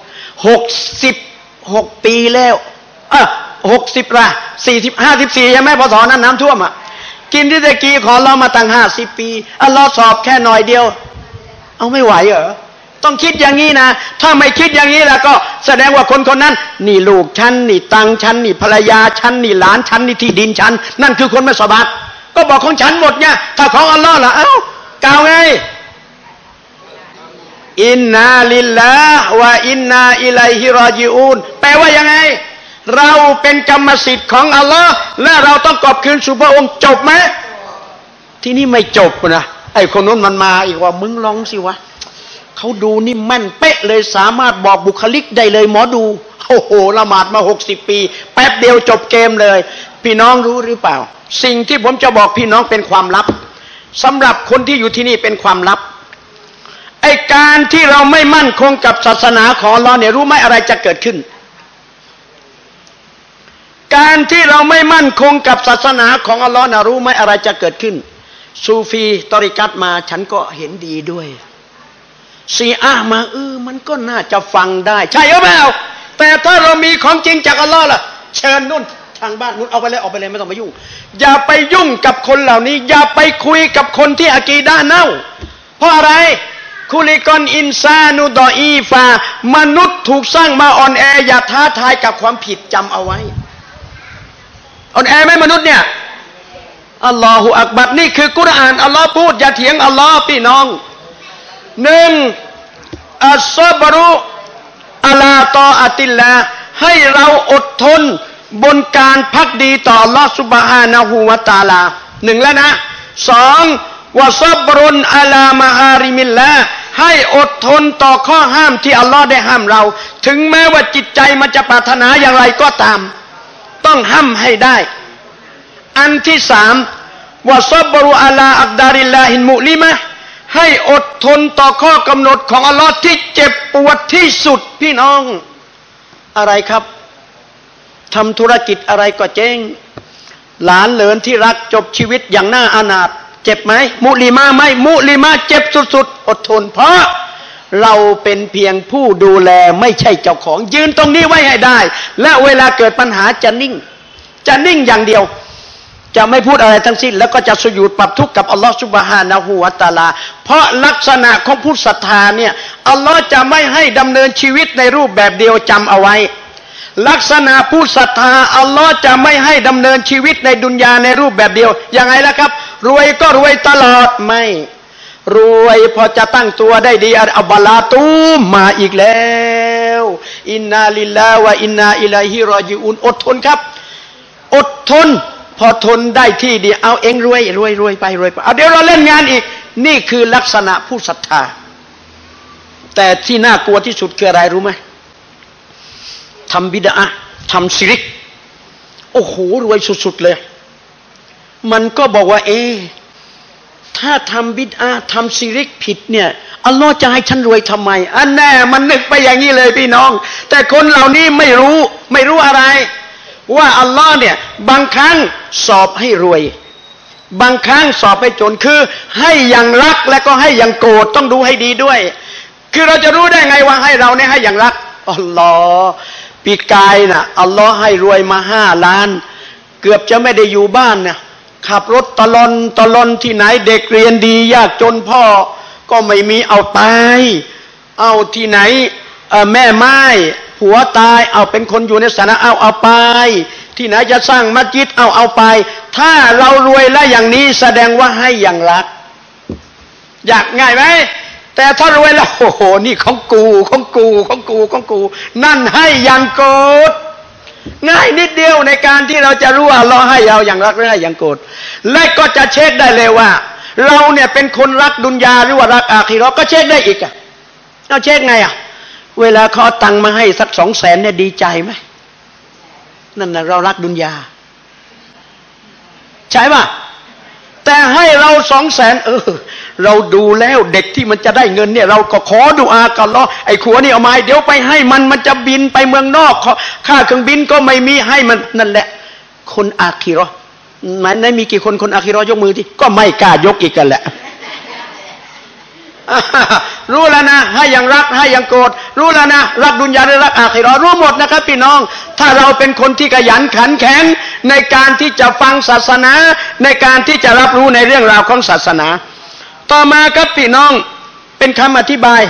66ปีแล้ว60ละ54ใช่ไหมพอสอนั้นน้ำท่วมกินริซกีของเรามาตั้ง50ปีอัลลอฮ์สอบแค่หน่อยเดียวเอาไม่ไหวเหรอต้องคิดอย่างนี้นะถ้าไม่คิดอย่างนี้แล้วก็แสดงว่าคนนั้นนี่ลูกฉันนี่ตังฉันนี่ภรรยาฉันนี่หลานฉันนี่ที่ดินฉันนั่นคือคนไม่สบายก็บอกของฉันหมดเนี่ยถ้าของอัลลอฮ์ล่ะเอ้ากล่าวไงอินนาลิลลาห์วะอินนาอิลัยฮิรอญิอูนแปลว่ายังไงเราเป็นกรรมสิทธิ์ของอัลลอฮ์และเราต้องกอบคืนสู่พระองค์จบไหมที่นี่ไม่จบนะไอ้คนนู้นมันมาอีกว่ามึงลองสิวะเขาดูนี่แม่นเป๊ะเลยสามารถบอกบุคลิกได้เลยหมอดูโอ้โหละหมาดมา60ปีแป๊บเดียวจบเกมเลยพี่น้องรู้หรือเปล่าสิ่งที่ผมจะบอกพี่น้องเป็นความลับสำหรับคนที่อยู่ที่นี่เป็นความลับไอ้การที่เราไม่มั่นคงกับศาสนาของอัลเลาะห์เนี่ยรู้ไหมอะไรจะเกิดขึ้นการที่เราไม่มั่นคงกับศาสนาของอัลเลาะห์นะรู้ไหมอะไรจะเกิดขึ้นซูฟีตอริกัตมาฉันก็เห็นดีด้วยซีอะห์มามันก็น่าจะฟังได้ใช่หรือเปล่าแต่ถ้าเรามีของจริงจากอัลเลาะห์ล่ะเชิญนู่นทางบ้านนู่นเอาไปเลยออกไปเลยไม่ต้องมายุ่งอย่าไปยุ่งกับคนเหล่านี้อย่าไปคุยกับคนที่อะกีดะห์เน่าเพราะอะไรคุลิกอนอินซานุดออีฟามนุษย์ถูกสร้างมาอ่อนแออย่าท้าทายกับความผิดจำเอาไว้อ่อนแอไหมมนุษย์เนี่ยอัลลอฮฺอักบัรนี่คือกุรอานอัลลอฮ์พูดอย่าเถียงอัลลอฮ์พี่น้อง1อัสซอบรุอะลาตออะติลลาห์ให้เราอดทนบนการภักดีต่ออัลลอฮ์ซุบฮานะฮูวะตะอาลา1แล้วนะ2วะซับรุนอะลามะฮาริมิลลาห์ให้อดทนต่อข้อห้ามที่อัลลอฮ์ได้ห้ามเราถึงแม้ว่าจิตใจมันจะปรารถนาอย่างไรก็ตามต้องห้ามให้ได้อันที่3วะซับรุอะลาอักดาริลลาฮิลมุลิมะให้อดทนต่อข้อกำหนดของอัลลอฮ์ที่เจ็บปวดที่สุดพี่น้องอะไรครับทำธุรกิจอะไรก็เจ๊งหลานเหลนที่รักจบชีวิตอย่างน่าอนาถเจ็บไหมมุลิมาไหมมุลิมาเจ็บสุดๆอดทนเพราะเราเป็นเพียงผู้ดูแลไม่ใช่เจ้าของยืนตรงนี้ไว้ให้ได้และเวลาเกิดปัญหาจะนิ่งอย่างเดียวจะไม่พูดอะไรทั้งสิ้นแล้วก็จะสุญูดปรับทุกข์กับอัลลอฮฺซุบฮานะฮูวะตะอาลาเพราะลักษณะของผู้ศรัทธาเนี่ยอัลลอฮฺจะไม่ให้ดำเนินชีวิตในรูปแบบเดียวจำเอาไว้ลักษณะผู้ศรัทธาอัลลอฮฺจะไม่ให้ดำเนินชีวิตในดุนยาในรูปแบบเดียวยังไงล่ะครับรวยก็รวยตลอดไม่รวยพอจะตั้งตัวได้ดีอัลบาลาตูมมาอีกแล้วอินนาลิลลาฮ์วะอินนาอิลัยฮิรอญิอูนอดทนครับอดทนพอทนได้ที่ดีเอาเองรวยไปเอาเดี๋ยวเราเล่นงานอีกนี่คือลักษณะผู้ศรัทธาแต่ที่น่ากลัวที่สุดคืออะไรรู้ไหมทำบิดอะห์ทำชิริกโอ้โหรวยสุดๆเลยมันก็บอกว่าถ้าทำบิดอะห์ทำชิริกผิดเนี่ยอัลลอฮ์จะให้ฉันรวยทำไมอันแน่มันนึกไปอย่างนี้เลยพี่น้องแต่คนเหล่านี้ไม่รู้อะไรว่าอัลลอฮ์เนี่ยบางครั้งสอบให้รวยบางครั้งสอบให้จนคือให้อย่างรักและก็ให้อย่างโกรธต้องดูให้ดีด้วยคือเราจะรู้ได้ไงว่าให้เราเนี่ยให้อย่างรักอัลลอฮ์ปีกายน่ะอัลลอฮ์ให้รวยมา5 ล้านเกือบจะไม่ได้อยู่บ้านเนี่ยขับรถตะลอนที่ไหนเด็กเรียนดียากจนพ่อก็ไม่มีเอาตายเอาที่ไหนแม่ไม้ผัวตายเอาเป็นคนอยู่ในสถานะเอาไปที่ไหนจะสร้างมัสยิดเอาไปถ้าเรารวยแล้วอย่างนี้แสดงว่าให้อย่างรักอยากง่ายไหมแต่ถ้ารวยแล้วโอ้โหนี่ของกูนั่นให้อย่างโกรธง่ายนิดเดียวในการที่เราจะรู้ว่าเราให้เราอย่างรักหรือให้อย่างโกรธและก็จะเช็คได้เลยว่าเราเนี่ยเป็นคนรักดุนยาหรือว่ารักอาคิเราะห์ก็เช็คได้อีกเราเช็คไงเวลาเขาตังมาให้สัก200,000เนี่ยดีใจไหมนั่นนะเรารักดุนยาใช่ป่ะแต่ให้เรา200,000เราดูแล้วเด็กที่มันจะได้เงินเนี่ยเราก็ขอดุอากับอัลเลาะห์ไอ้ขัวนี่เอามาเดี๋ยวไปให้มันจะบินไปเมืองนอกค่าเครื่องบินก็ไม่มีให้มันนั่นแหละคนอาคิเราะห์มันได้มีกี่คนอาคิเราะห์ยกมือที่ก็ไม่กล้ายกอีกกันแหละรู้แล้วนะให้อย่างรักให้อย่างโกรธรู้แล้วนะรักดุนยาหรือรักอาคิเราะห์รู้หมดนะครับพี่น้องถ้าเราเป็นคนที่ขยันขันแข็งในการที่จะฟังศาสนาในการที่จะรับรู้ในเรื่องราวของศาสนาต่อมาครับพี่น้องเป็นคำอธิบาย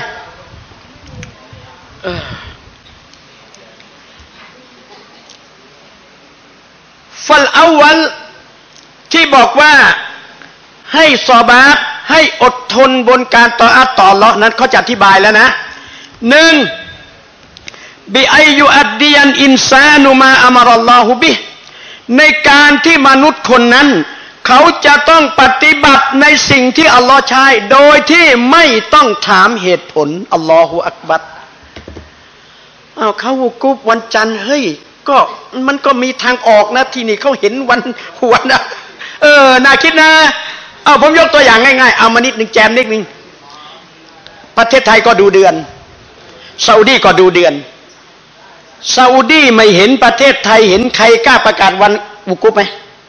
ฟัลอวัลที่บอกว่าให้ซอบาร์ให้อดทนบนการต่ออัตต่ออัลเลาะห์นั้นเขาจะอธิบายแล้วนะ1บิอัยยุอัดดิยันอินซานุมาอัมรัลลอฮุบิในการที่มนุษย์คนนั้นเขาจะต้องปฏิบัติในสิ่งที่อัลลอฮ์ใช้โดยที่ไม่ต้องถามเหตุผลอัลลอฮฺอักบัรเขาวุกุบวันจันทร์เฮ้ยก็มันก็มีทางออกนะที่นี่เขาเห็นวันนะน่าคิดนะผมยกตัวอย่างง่ายๆเอามานิดหนึ่งแจมนิดหนึ่งประเทศไทยก็ดูเดือนซาอุดีก็ดูเดือนซาอุดีไม่เห็นประเทศไทยเห็นใครกล้าประกาศวันวุกุบไหม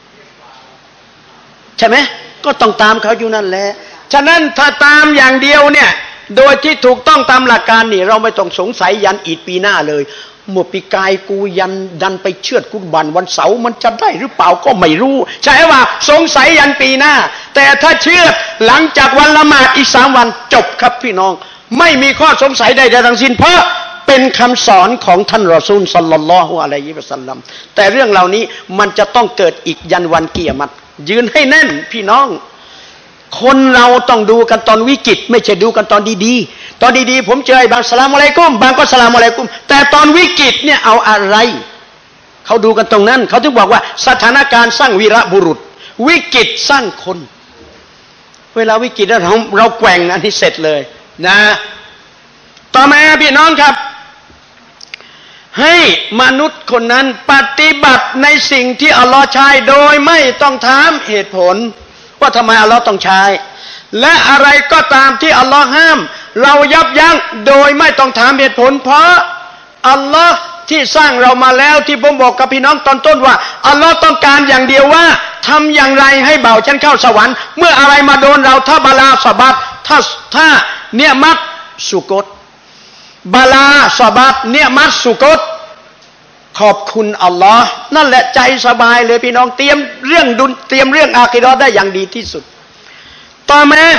ใช่ไหมก็ต้องตามเขาอยู่นั่นแหละฉะนั้นถ้าตามอย่างเดียวเนี่ยโดยที่ถูกต้องตามหลักการนี่เราไม่ต้องสงสัยยันอีกปีหน้าเลยเมื่อปีกายกูดันไปเชือดกุรบันวันเสาร์มันจะได้หรือเปล่าก็ไม่รู้ใช่ว่าสงสัยยันปีหน้าแต่ถ้าเชือดหลังจากวันละหมาดอีก3 วันจบครับพี่น้องไม่มีข้อสงสัยใดๆทั้งสิ้นเพราะเป็นคำสอนของท่านรอซูลศ็อลลัลลอฮุอะลัยฮิวะซัลลัมแต่เรื่องเหล่านี้มันจะต้องเกิดอีกยันวันกิยามะฮ์ยืนให้แน่นพี่น้องคนเราต้องดูกันตอนวิกฤตไม่ใช่ดูกันตอนดีๆตอนดีๆผมเจอไอ้บางสลามอะลัยกุมบางก็สลามอะลัยกุมแต่ตอนวิกฤตเนี่ยเอาอะไรเขาดูกันตรงนั้นเขาถึงบอกว่าสถานการณ์สร้างวีรบุรุษวิกฤตสร้างคนเวลาวิกฤตแล้วเราแกว่งอันนี้เสร็จเลยนะต่อมาพี่น้องครับให้มนุษย์คนนั้นปฏิบัติในสิ่งที่อัลลอฮ์ใช้โดยไม่ต้องถามเหตุผลว่าทำไมอัลลอฮ์ต้องใช้และอะไรก็ตามที่อัลลอฮ์ห้ามเรายับยั้งโดยไม่ต้องถามเหตุผลเพราะอัลลอฮ์ที่สร้างเรามาแล้วที่ผมบอกกับพี่น้องตอนต้นว่าอัลลอฮ์ต้องการอย่างเดียวว่าทำอย่างไรให้เบาฉันเข้าสวรรค์เมื่ออะไรมาโดนเราถ้าบาลาสบัดถ้าเนี่ยมักสุกตบาลาสบัตเนียมัตสุกตขอบคุณอัลลอฮ์นั่นแหละใจสบายเลยพี่น้องเตรียมเรื่องดุนเตรียมเรื่องอาคิเราะห์ได้อย่างดีที่สุดต่อมา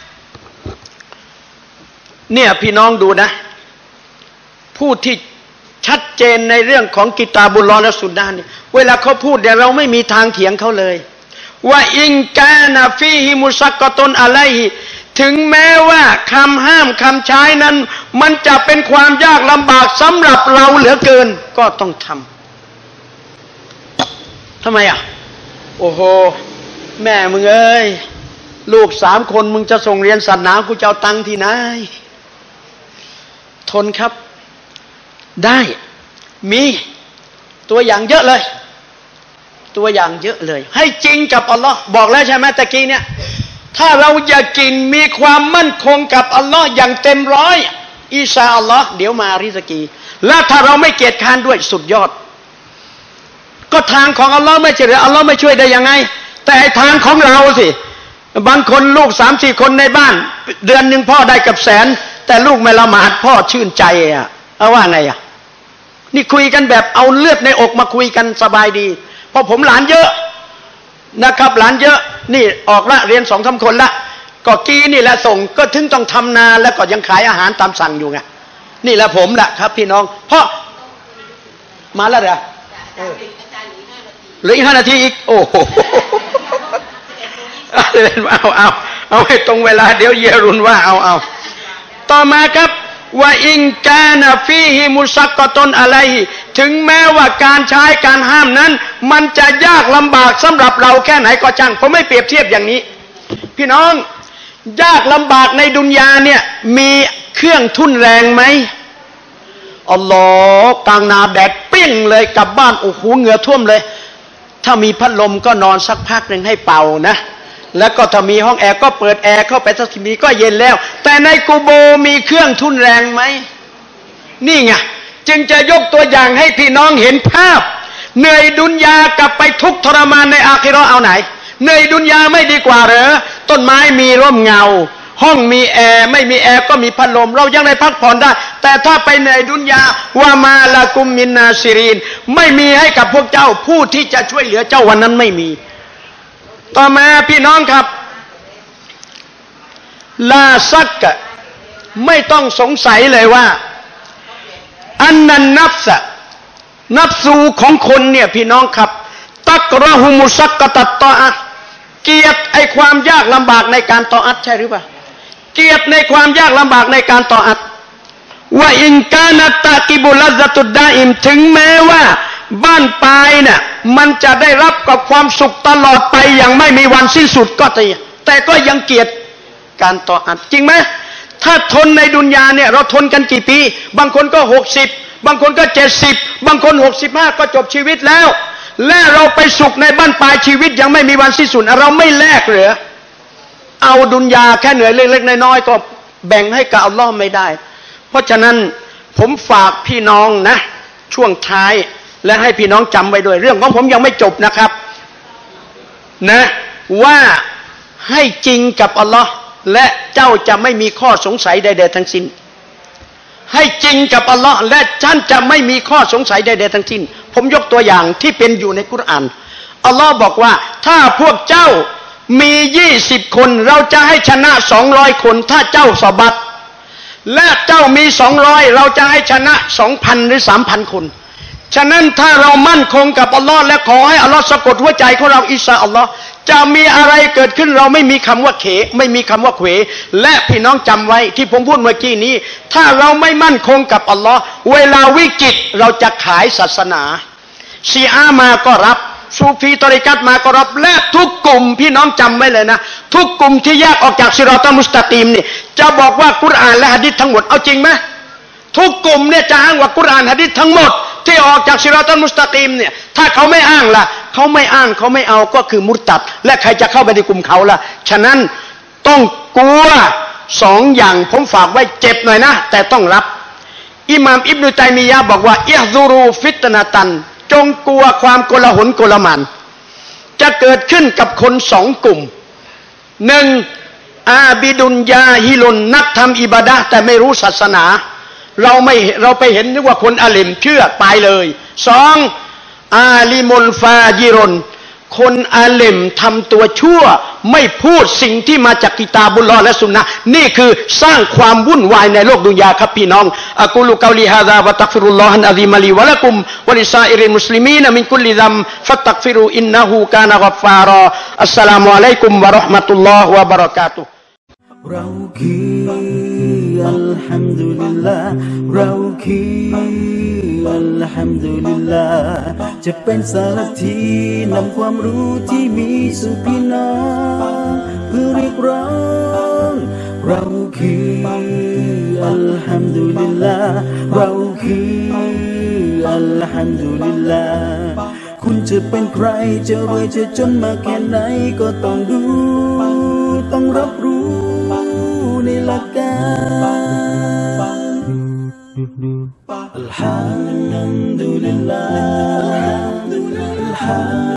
เนี่ยพี่น้องดูนะผู้ที่ชัดเจนในเรื่องของกิตาบุลลอฮ์และสุนนะห์เนี่ยเวลาเขาพูดเนี่ยเราไม่มีทางเถียงเขาเลยว่าอินกานะฟีฮิมุซักกะตุนอะลัยฮิถึงแม้ว่าคำห้ามคำใช้นั้นมันจะเป็นความยากลำบากสำหรับเราเหลือเกินก็ต้องทำไมอ่ะโอ้โหแม่มึงเอ้ยลูก3 คนมึงจะส่งเรียนศาสนากูจะเอาตังค์ที่ไหนทนครับได้มีตัวอย่างเยอะเลยตัวอย่างเยอะเลยให้จริงกับอัลลอฮ์บอกแล้วใช่ไหมตะกี้เนี่ยถ้าเราอยากกินมีความมั่นคงกับอัลลอฮ์อย่างเต็มร้อยอินชาอัลลอฮ์เดี๋ยวมาริสกีและถ้าเราไม่เกียจคร้านด้วยสุดยอดก็ทางของอัลลอฮ์ไม่ใช่หรืออัลลอฮ์ไม่ช่วยได้ยังไงแต่ทางของเราสิบางคนลูก3-4 คนในบ้านเดือนหนึ่งพ่อได้กับแสนแต่ลูกไม่ละหมาดพ่อชื่นใจอ่ะเอาว่าไงอ่ะนี่คุยกันแบบเอาเลือดในอกมาคุยกันสบายดีเพราะผมหลานเยอะนะครับหลานเยอะนี่ออกละเรียน2-3 คนละก็กี้นี่แหละส่งก็ถึงต้องทำนาแล้วก็ยังขายอาหารตามสั่งอยู่ไงนี่แหละผมแหละครับพี่น้องเพราะมาแล้วเหรอเหลืออีก5 นาทีอีกโอ้โหเอาให้ตรงเวลาเดี๋ยวเยรุนว่าเอาต่อมาครับว่าอินกานะฟีฮิมุซักกะตุนอะลัยฮิถึงแม้ว่าการใช้การห้ามนั้นมันจะยากลำบากสำหรับเราแค่ไหนก็ช่างผมไม่เปรียบเทียบอย่างนี้พี่น้องยากลำบากในดุนยาเนี่ยมีเครื่องทุ่นแรงไหมอัลลอฮ์กลางนาแดดปิ้งเลยกลับบ้านโอ้โหเหงื่อท่วมเลยถ้ามีพัดลมก็นอนสักพักหนึ่งให้เป่านะแล้วก็ถ้ามีห้องแอร์ก็เปิดแอร์เข้าไปสักทีก็เย็นแล้วแต่ในกูโบมีเครื่องทุ่นแรงไหมนี่ไงจึงจะยกตัวอย่างให้พี่น้องเห็นภาพเหนื่อยดุนยากับไปทุกข์ทรมานในอาคิเราะห์เอาไหนเหนื่อยดุนยาไม่ดีกว่าเหรอต้นไม้มีร่มเงาห้องมีแอร์ไม่มีแอร์ก็มีพัดลมเรายังได้พักผ่อนได้แต่ถ้าไปเหนื่อยดุนยาว่ามาละกุมมินนาซิรีนไม่มีให้กับพวกเจ้าผู้ที่จะช่วยเหลือเจ้าวันนั้นไม่มีต่อมาพี่น้องครับลาซักกะไม่ต้องสงสัยเลยว่าอันนันนับสูของคนเนี่ยพี่น้องครับตักรหุมุซักกะตัตตออะเกียรติไอความยากลำบากในการต่ออัดใช่หรือเปล่าเกียรติในความยากลำบากในการต่ออัดว่าอินกานัตตะกิบุลัซตุดดาอิมถึงแม้ว่าบ้านปลายเนี่ยมันจะได้รับกับความสุขตลอดไปอย่างไม่มีวันสิ้นสุดก็ตามแต่ก็ยังเกียรติการต่ออัดจริงไหมถ้าทนในดุนยาเนี่ยเราทนกันกี่ปีบางคนก็60บางคนก็70บางคน65ก็จบชีวิตแล้วและเราไปสุขในบ้านปลายชีวิตยังไม่มีวันสิ้นสุดเราไม่แลกเหรอเอาดุนยาแค่เหนื่อยเล็กๆน้อยๆก็แบ่งให้กับอัลลอฮ์ไม่ได้เพราะฉะนั้นผมฝากพี่น้องนะช่วงท้ายและให้พี่น้องจำไว้ด้วยเรื่องของผมยังไม่จบนะครับนะว่าให้จริงกับอัลลอฮ์และเจ้าจะไม่มีข้อสงสัยใดๆทั้งสิ้นให้จริงกับอัลลอฮ์และท่านจะไม่มีข้อสงสัยใดๆทั้งสิ้นผมยกตัวอย่างที่เป็นอยู่ในกุรอานอัลลอฮ์บอกว่าถ้าพวกเจ้ามี20 คนเราจะให้ชนะ200 คนถ้าเจ้าสอบัตและเจ้ามี200เราจะให้ชนะ 2,000 หรือ 3,000 คนฉะนั้นถ้าเรามั่นคงกับอัลลอฮ์และขอให้อัลลอฮ์สะกดหัวใจของเราอินชาอัลลอฮ์จะมีอะไรเกิดขึ้นเราไม่มีคำว่าเขไม่มีคำว่าเขวและพี่น้องจำไว้ที่ผมพูดเมื่อกี้นี้ถ้าเราไม่มั่นคงกับอัลลอฮ์เวลาวิกฤตเราจะขายศาสนาชีอะห์มาก็รับซูฟีตอริกัตมาก็รับและทุกกลุ่มพี่น้องจำไว้เลยนะทุกกลุ่มที่แยกออกจากซิรอตัลมุสตะกีมนี่จะบอกว่ากุรอานและหะดีษทั้งหมดเอาจริงไหมทุกกลุ่มเนี่ยจะอ้างว่ากุรอานหะดีษทั้งหมดที่ออกจากซิรอตัลมุสตะกีมเนี่ยถ้าเขาไม่อ้างล่ะเขาไม่อ้างเขาไม่เอาก็คือมุรตัดและใครจะเข้าไปในกลุ่มเขาล่ะฉะนั้นต้องกลัว2 อย่างผมฝากไว้เจ็บหน่อยนะแต่ต้องรับอิหม่ามอิบนุตัยมียะห์บอกว่าอิฮซุรูฟิตนะตันจงกลัวความโกลาหลโกลาหลจะเกิดขึ้นกับคน2 กลุ่ม1 อาบิดุนยาฮิลุนนักทำอิบาดะห์แต่ไม่รู้ศาสนาเราไปเห็นนึกว่าคนอาลิมเชื่อตายเลยสองอาลิมุลฟาจิรนคนอาลิมทำตัวชั่วไม่พูดสิ่งที่มาจากกิตาบุลลอฮ์และสุนนะห์นี่คือสร้างความวุ่นวายในโลกดุนยาครับพี่น้องอะกูลุกอลีฮาซาวะตักฟิรุลลอฮะอะซีมะลีวะละกุมวะลิซาอิริลมุสลิมีนมินกุลลิซัมฟัตตักฟิรูอินนะฮูกานะกัฟฟารออัสสลามุอะลัยกุมวะเราะห์มะตุลลอฮ์วะบะเราะกาตุฮ์เราคืออัลฮัมดุลิลลาห์เราคืออัลฮัมดุลิลลาห์จะเป็นสารทีนำความรู้ที่มีสู่พี่น้องเพื่อเรียกร้องเราคืออัลฮัมดุลิลลาห์เราคืออัลฮัมดุลิลลาห์คุณจะเป็นใครจะรวยจะจนมากแค่ไหนก็ต้องดูต้องรับรู้ในหลักการอัลฮัมดุลิลลาห์อัลฮัม